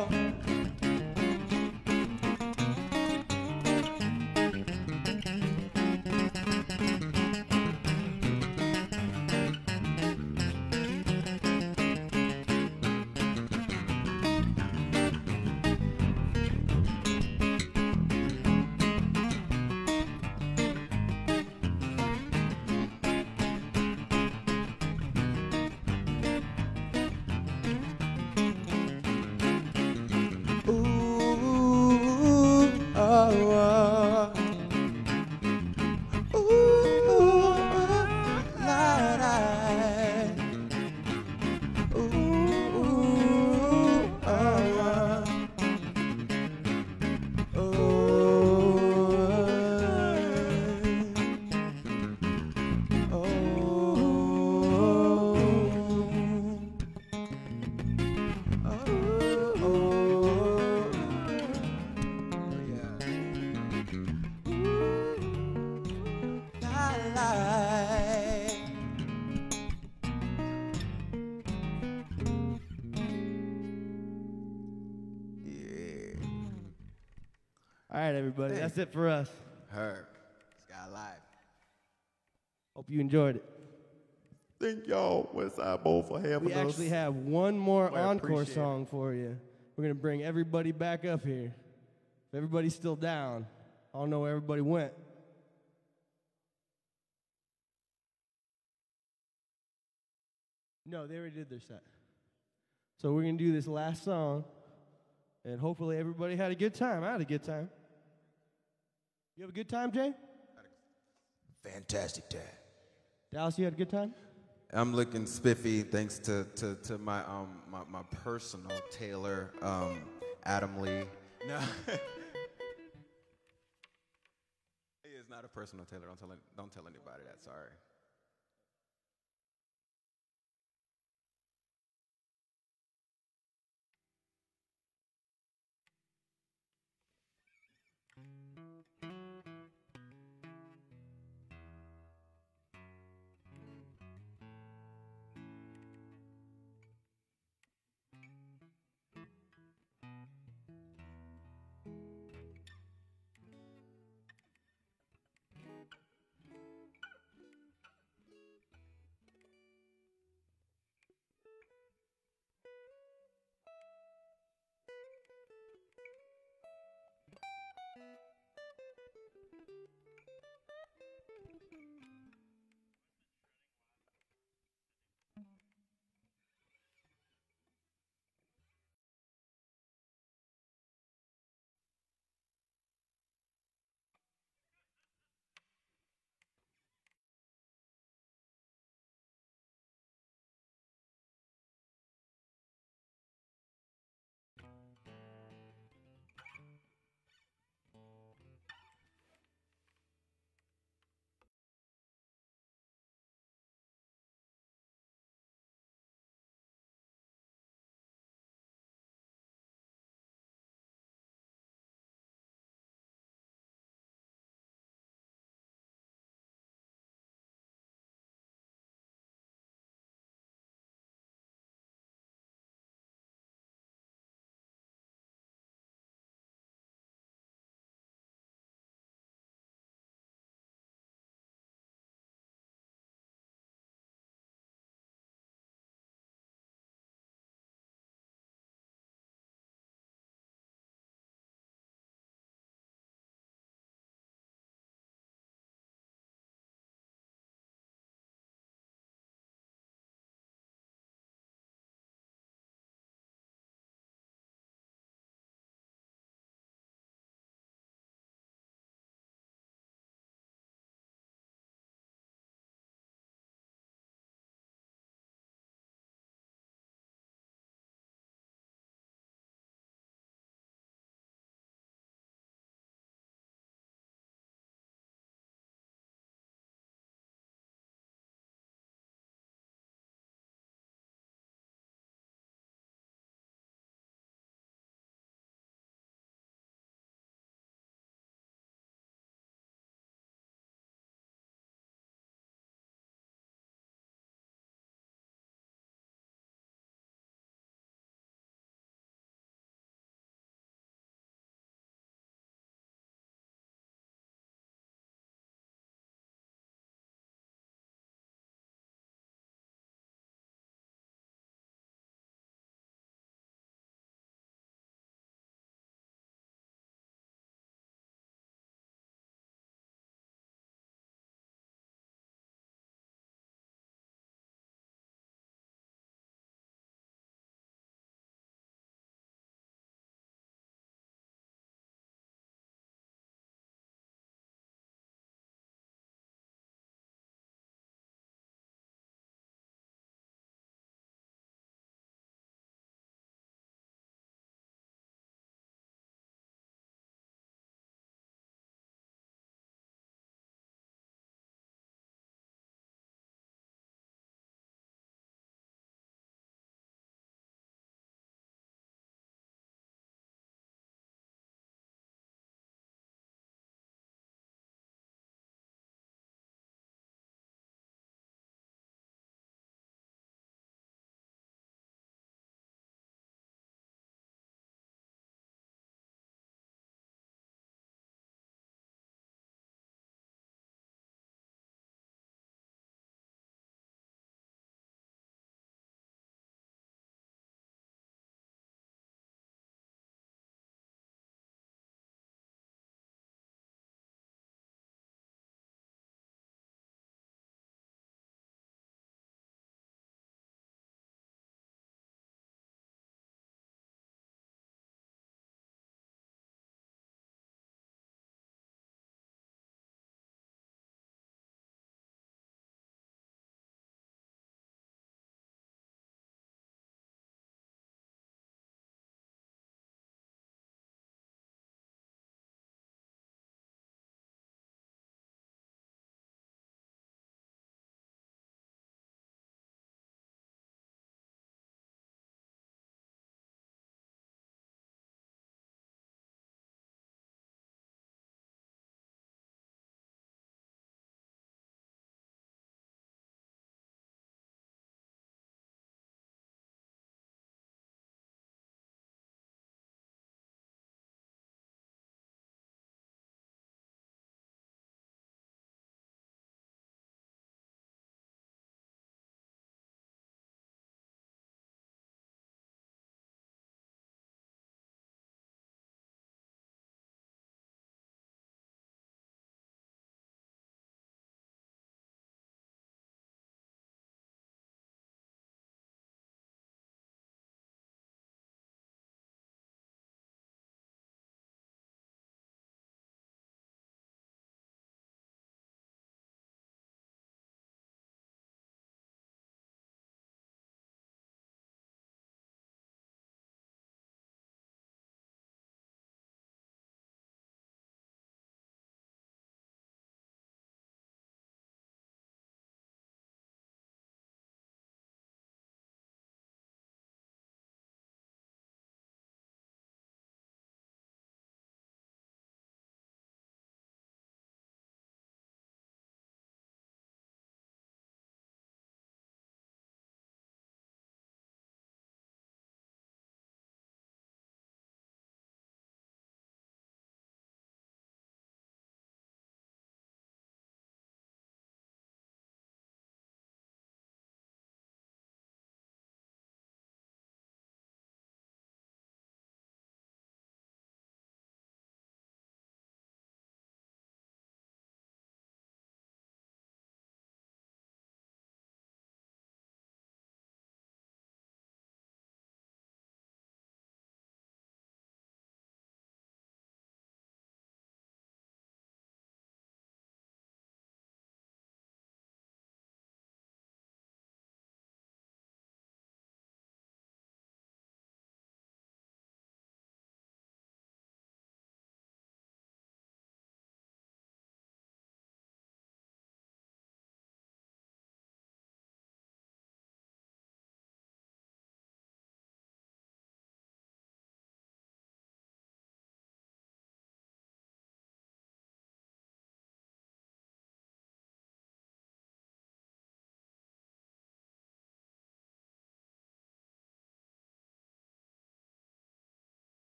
All right, everybody, that's it for us. Herb, Sky Live. Hope you enjoyed it. Thank y'all, Westside Bowl, for having We us. actually have one more Well, I encore appreciate song for you. We're going to bring everybody back up here. If everybody's still down, I don't know where everybody went. No, they already did their set. So we're going to do this last song, And hopefully everybody had a good time. I had a good time. You have a good time, Jay? Fantastic time. Dallas, you had a good time? I'm looking spiffy thanks to my my personal tailor, Adam Lee. No. He is not a personal tailor. Don't tell anybody that. Sorry.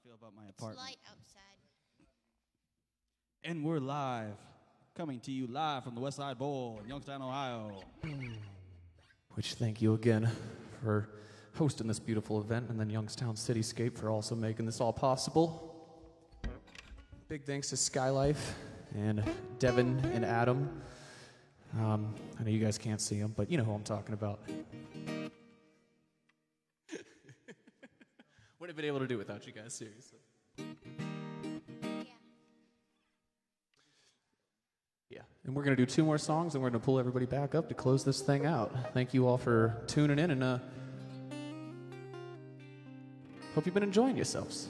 feel about my It's apartment. light outside. And we're live, coming to you live from the West Side Bowl in Youngstown, Ohio. Which thank you again for hosting this beautiful event, and then Youngstown Cityscape for also making this all possible. Big thanks to Skylife and Devin and Adam. I know you guys can't see them, but you know who I'm talking about. Wouldn't have been able to do without you guys, seriously. Yeah, and we're going to do 2 more songs, and we're going to pull everybody back up to close this thing out. Thank you all for tuning in, and hope you've been enjoying yourselves.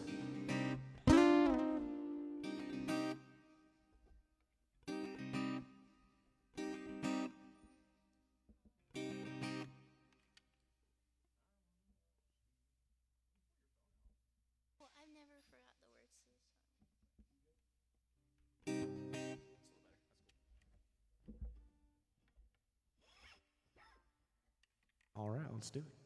Well, I've never forgot the words to this song. All right, let's do it.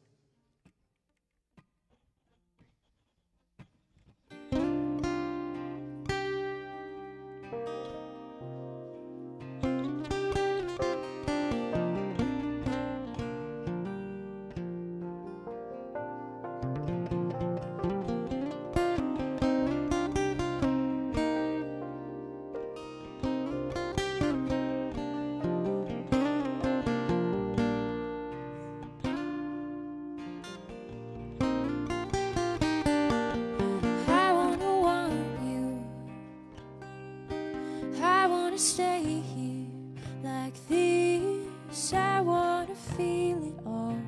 I wanna want you. I wanna stay here like this. I wanna feel it all.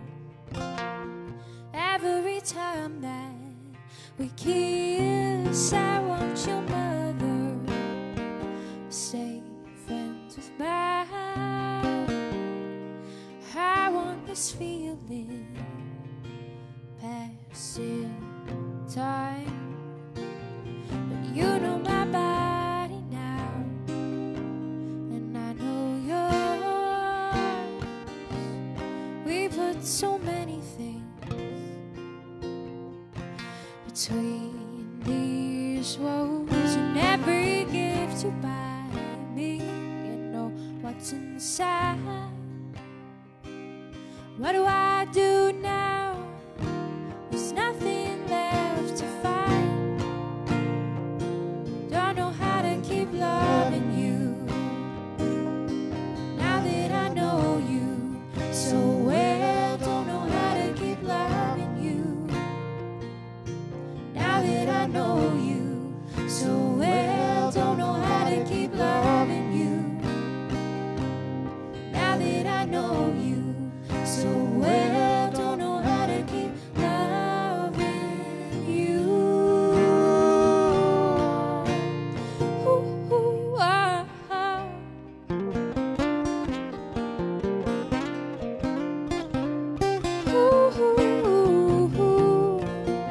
Every time that we kiss, I want your mother. Stay friends with mine. I want this feeling passing time. But you know my body now, and I know yours. We put so many things between these walls, and every gift you buy me, you know what's inside. What do I do now? There's nothing left to find. Don't know how to keep loving you now that I know you so well. Don't know how to keep loving you now that I know you so well. Don't know how to keep loving you now that I know you so well. Don't know how to keep loving you. Ooh, ah, ah. Ooh, ooh, ooh.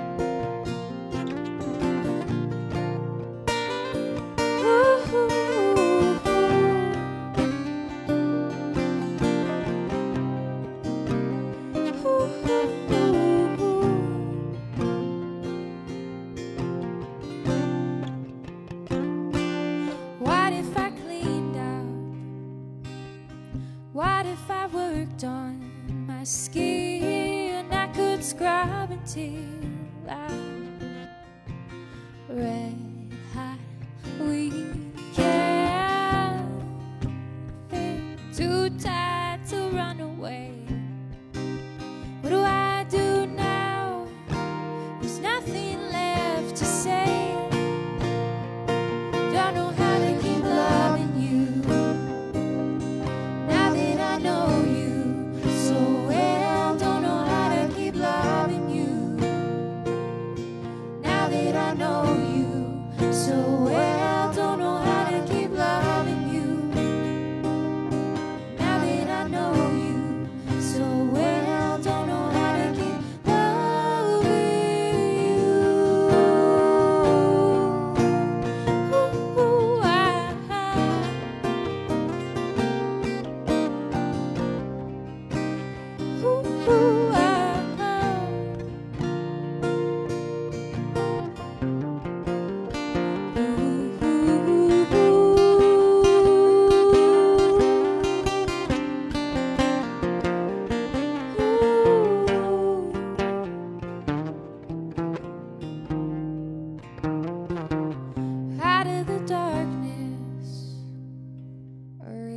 What if I cleaned up? What if I worked on my skin? I could scrub until I'm red hot. We can't too tired to run away. What do I do now? There's nothing left to say. Don't know how to keep loving you now that I know you so well. Don't know how to keep loving you now that I know you so well. Don't know how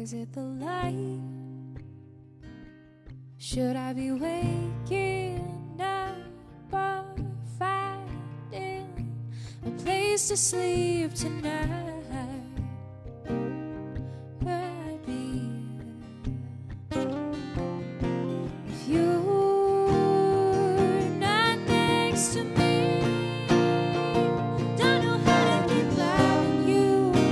is it the light? Should I be waking up or finding a place to sleep tonight? Where I'd be if you're not next to me. Don't know how to keep loving you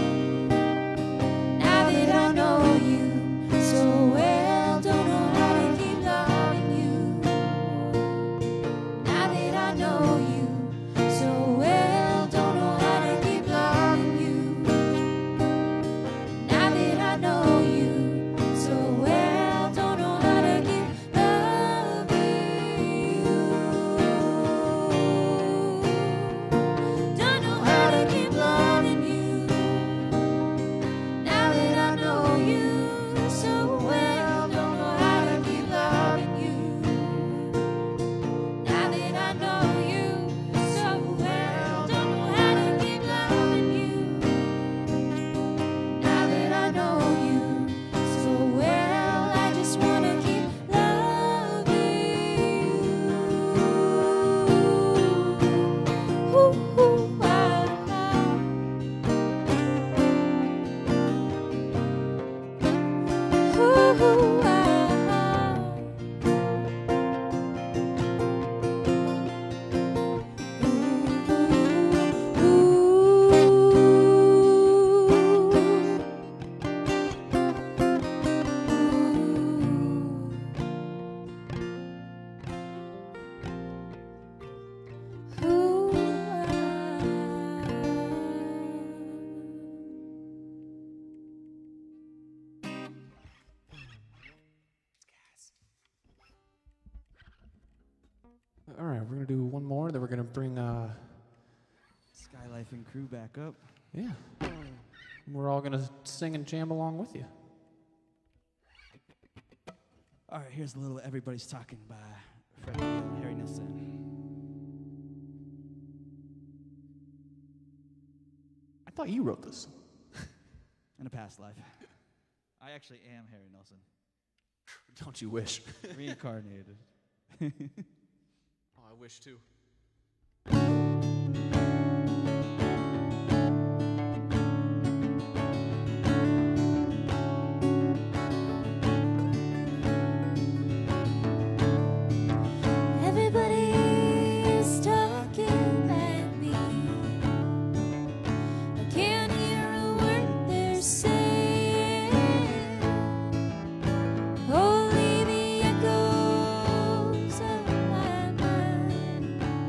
now that I know you so well. Don't know how to keep loving you now that I know you so well. Don't know how to keep loving you now that I know you so well. Don't know how to keep loving you. Don't know how to keep loving you now that I know you so well. Don't know how to keep loving you now that I know you so well. Don't know how to keep loving you now that I know you so well. I just wanna keep loving you. Ooh, ooh, ah, ooh, ooh, ah. All right, we're gonna do one more. Then we're gonna bring Skylife and crew back up. yeah. We're all gonna sing and jam along with you. All right, here's a little Everybody's Talking by Freddie and Harry Nilsson. I thought you wrote this. In a past life. I actually am Harry Nilsson. Don't you wish? Reincarnated. Oh, I wish too. Everybody's talking at me. I can't hear a word they're saying. Only the echoes of my mind.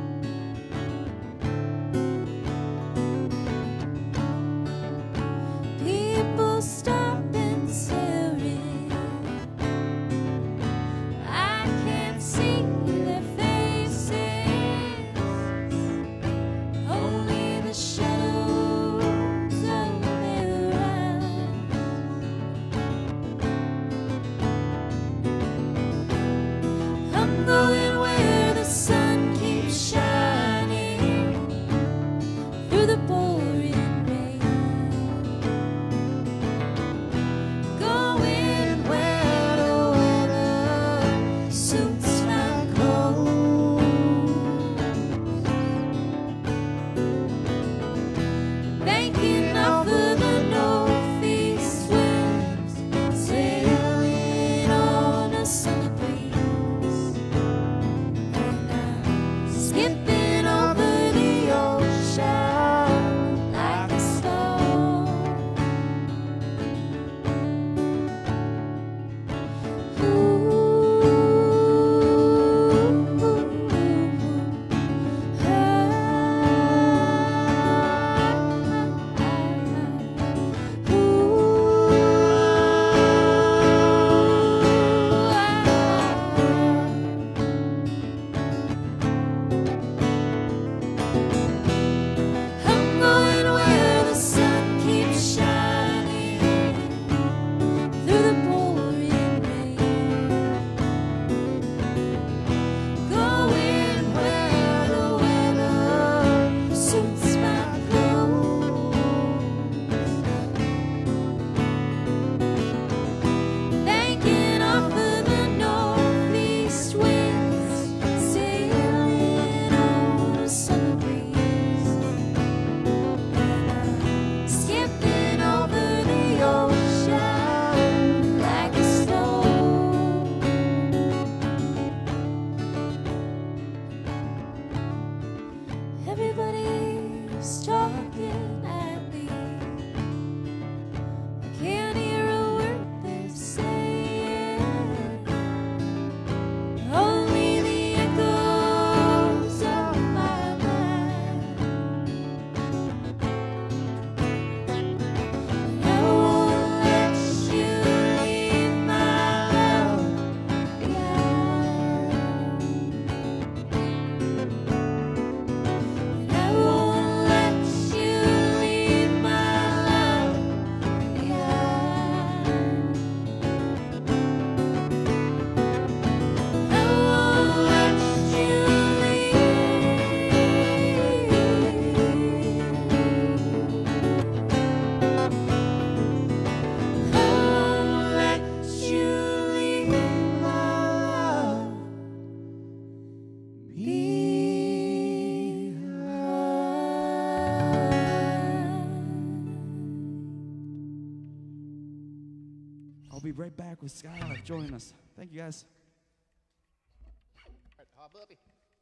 I'll be right back with Skylife joining us. Thank you, guys. All right, hop uppy.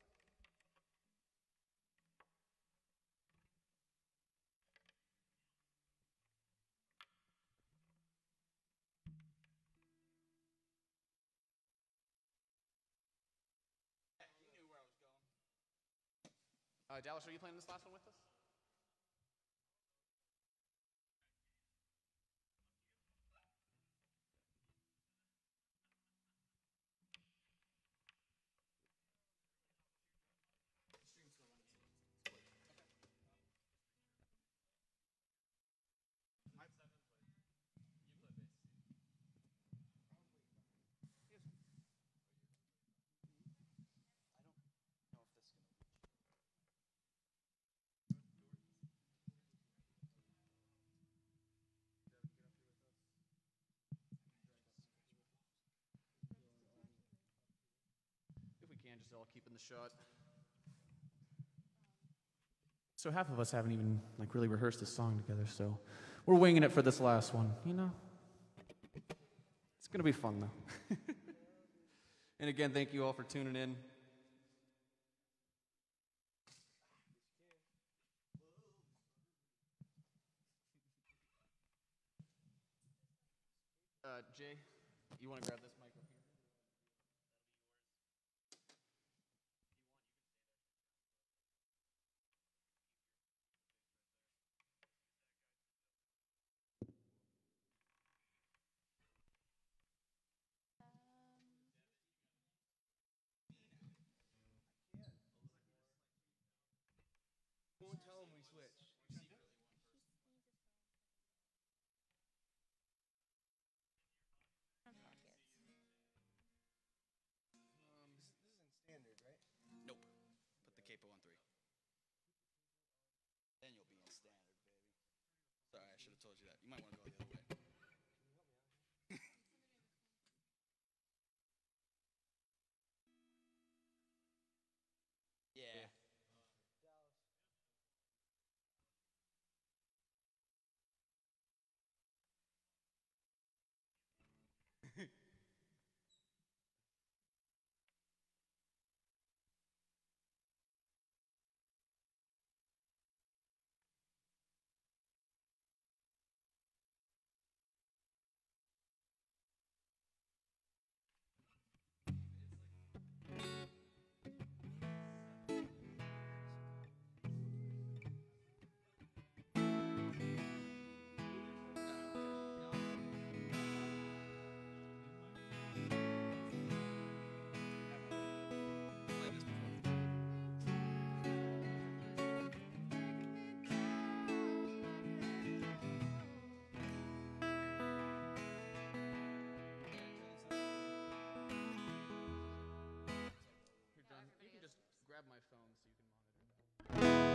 Dallas, are you playing this last one with us? Just all keeping the shot. So half of us haven't even really rehearsed this song together, so we're winging it for this last one, you know? It's gonna be fun though. And again, thank you all for tuning in. Jay, you wanna grab this mic up here? Won't tell him we switched. This isn't standard, right? Nope. Put the capo on 3. Then you'll be in standard, baby. Sorry, I should have told you that. You might want to go the other way. Yeah. Grab my phone so you can monitor.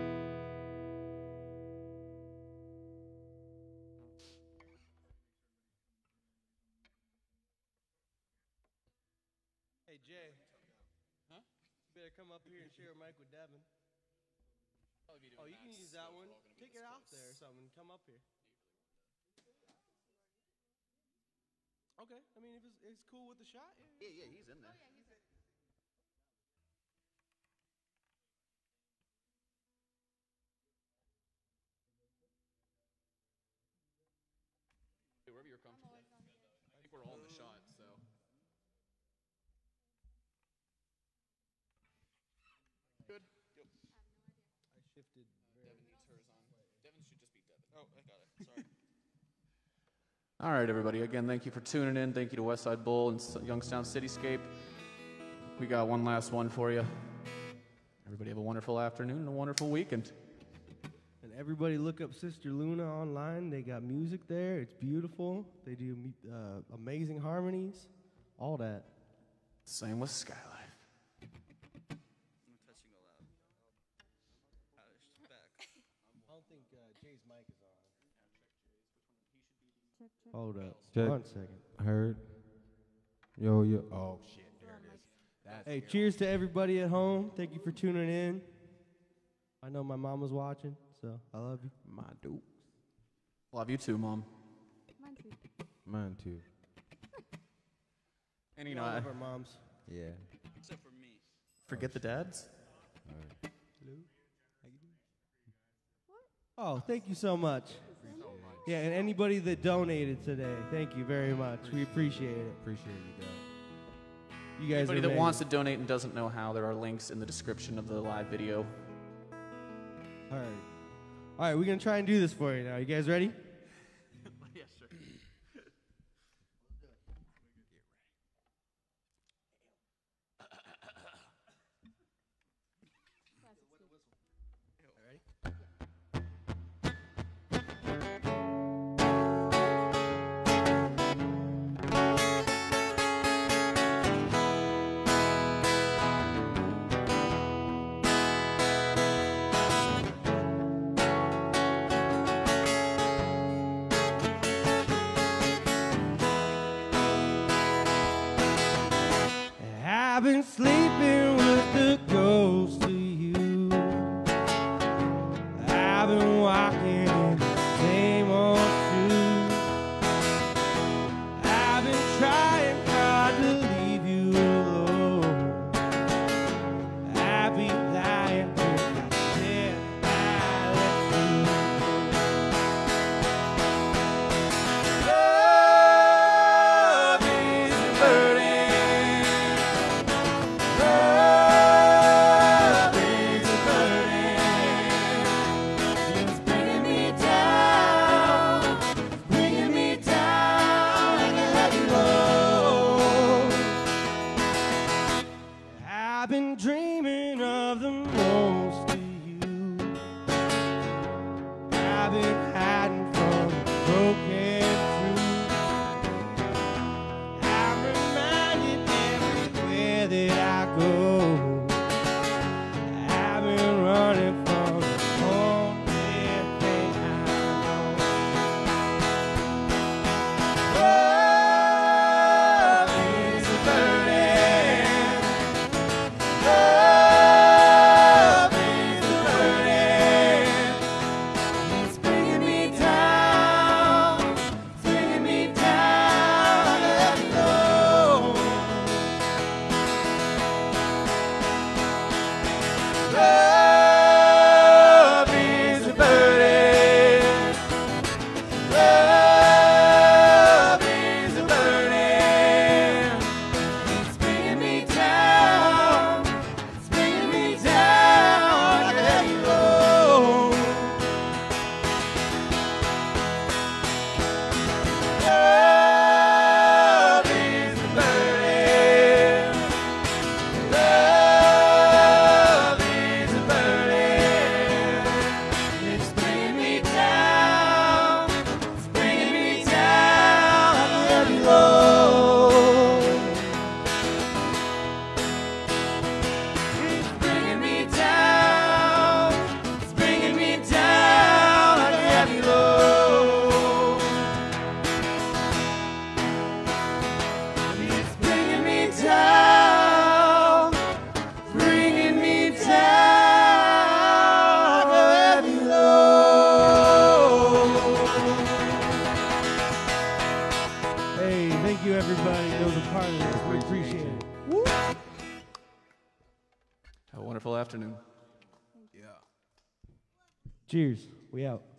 Hey, Jay. Huh? You better come up here and share a mic with Devin. Oh, you can use that one. Take it out there or something. Come up here. Okay. I mean, if it's cool with the shot. Yeah, he's in there. Oh, yeah, he's in. Wherever you're comfortable. I think we're all in the shot, so. Good. Yep. I shifted. Devin needs hers on. Devin should just be Devin. Oh, I got it. Sorry. All right, everybody. Again, thank you for tuning in. Thank you to Westside Bull and Youngstown Cityscape. We got one last one for you. Everybody have a wonderful afternoon and a wonderful weekend. And everybody look up Sister Luna online. They got music there. It's beautiful. They do amazing harmonies. All that. Same with Skylife. I'm touching allowed. Back. I don't think Jay's mic is on. Hold up. Check. 1 second. Heard. Yo. Oh, shit. There it is. That's Hey, cheers to everybody at home. Thank you for tuning in. I know my mom was watching, so I love you. my dude. Love you too, Mom. Mine too. Mine too. And you We know, all I love our moms. Yeah. Except for me. forget the dads. Oh, thank you so much. Yeah, and anybody that donated today, thank you very much. We appreciate it. Appreciate you guys. You guys Anybody are that amazing. wants to donate and doesn't know how, there are links in the description of the live video. All right. All right, we're going to try and do this for you now. You guys ready? Yeah, sure. I've been sleeping with the ghost of you. I've been walking in the same old shoes. I've been trying hard to leave you alone. I'd be lying if I said I let you go. Love is a burden. I've been dreaming of the most of you. I've been hiding from the broken truth. I'm reminded everywhere that I go. I've been running from the only thing I know. Love is a burden. Love is a burden. It's bringing me down. It's bringing me down. Let me go. Love is a burden. Love is a burden. It's bringing me down. It's bringing me down. Let me go. Love is a burden. Love is a burden. It's bringing me down. It's bringing me down. Let me go. It's bringing me down. It's bringing me down. Let me go. It's bringing me down, bringing me down, let me low. Hey, thank you everybody that was a part of this. We appreciate it. Have a wonderful afternoon. Cheers. We out.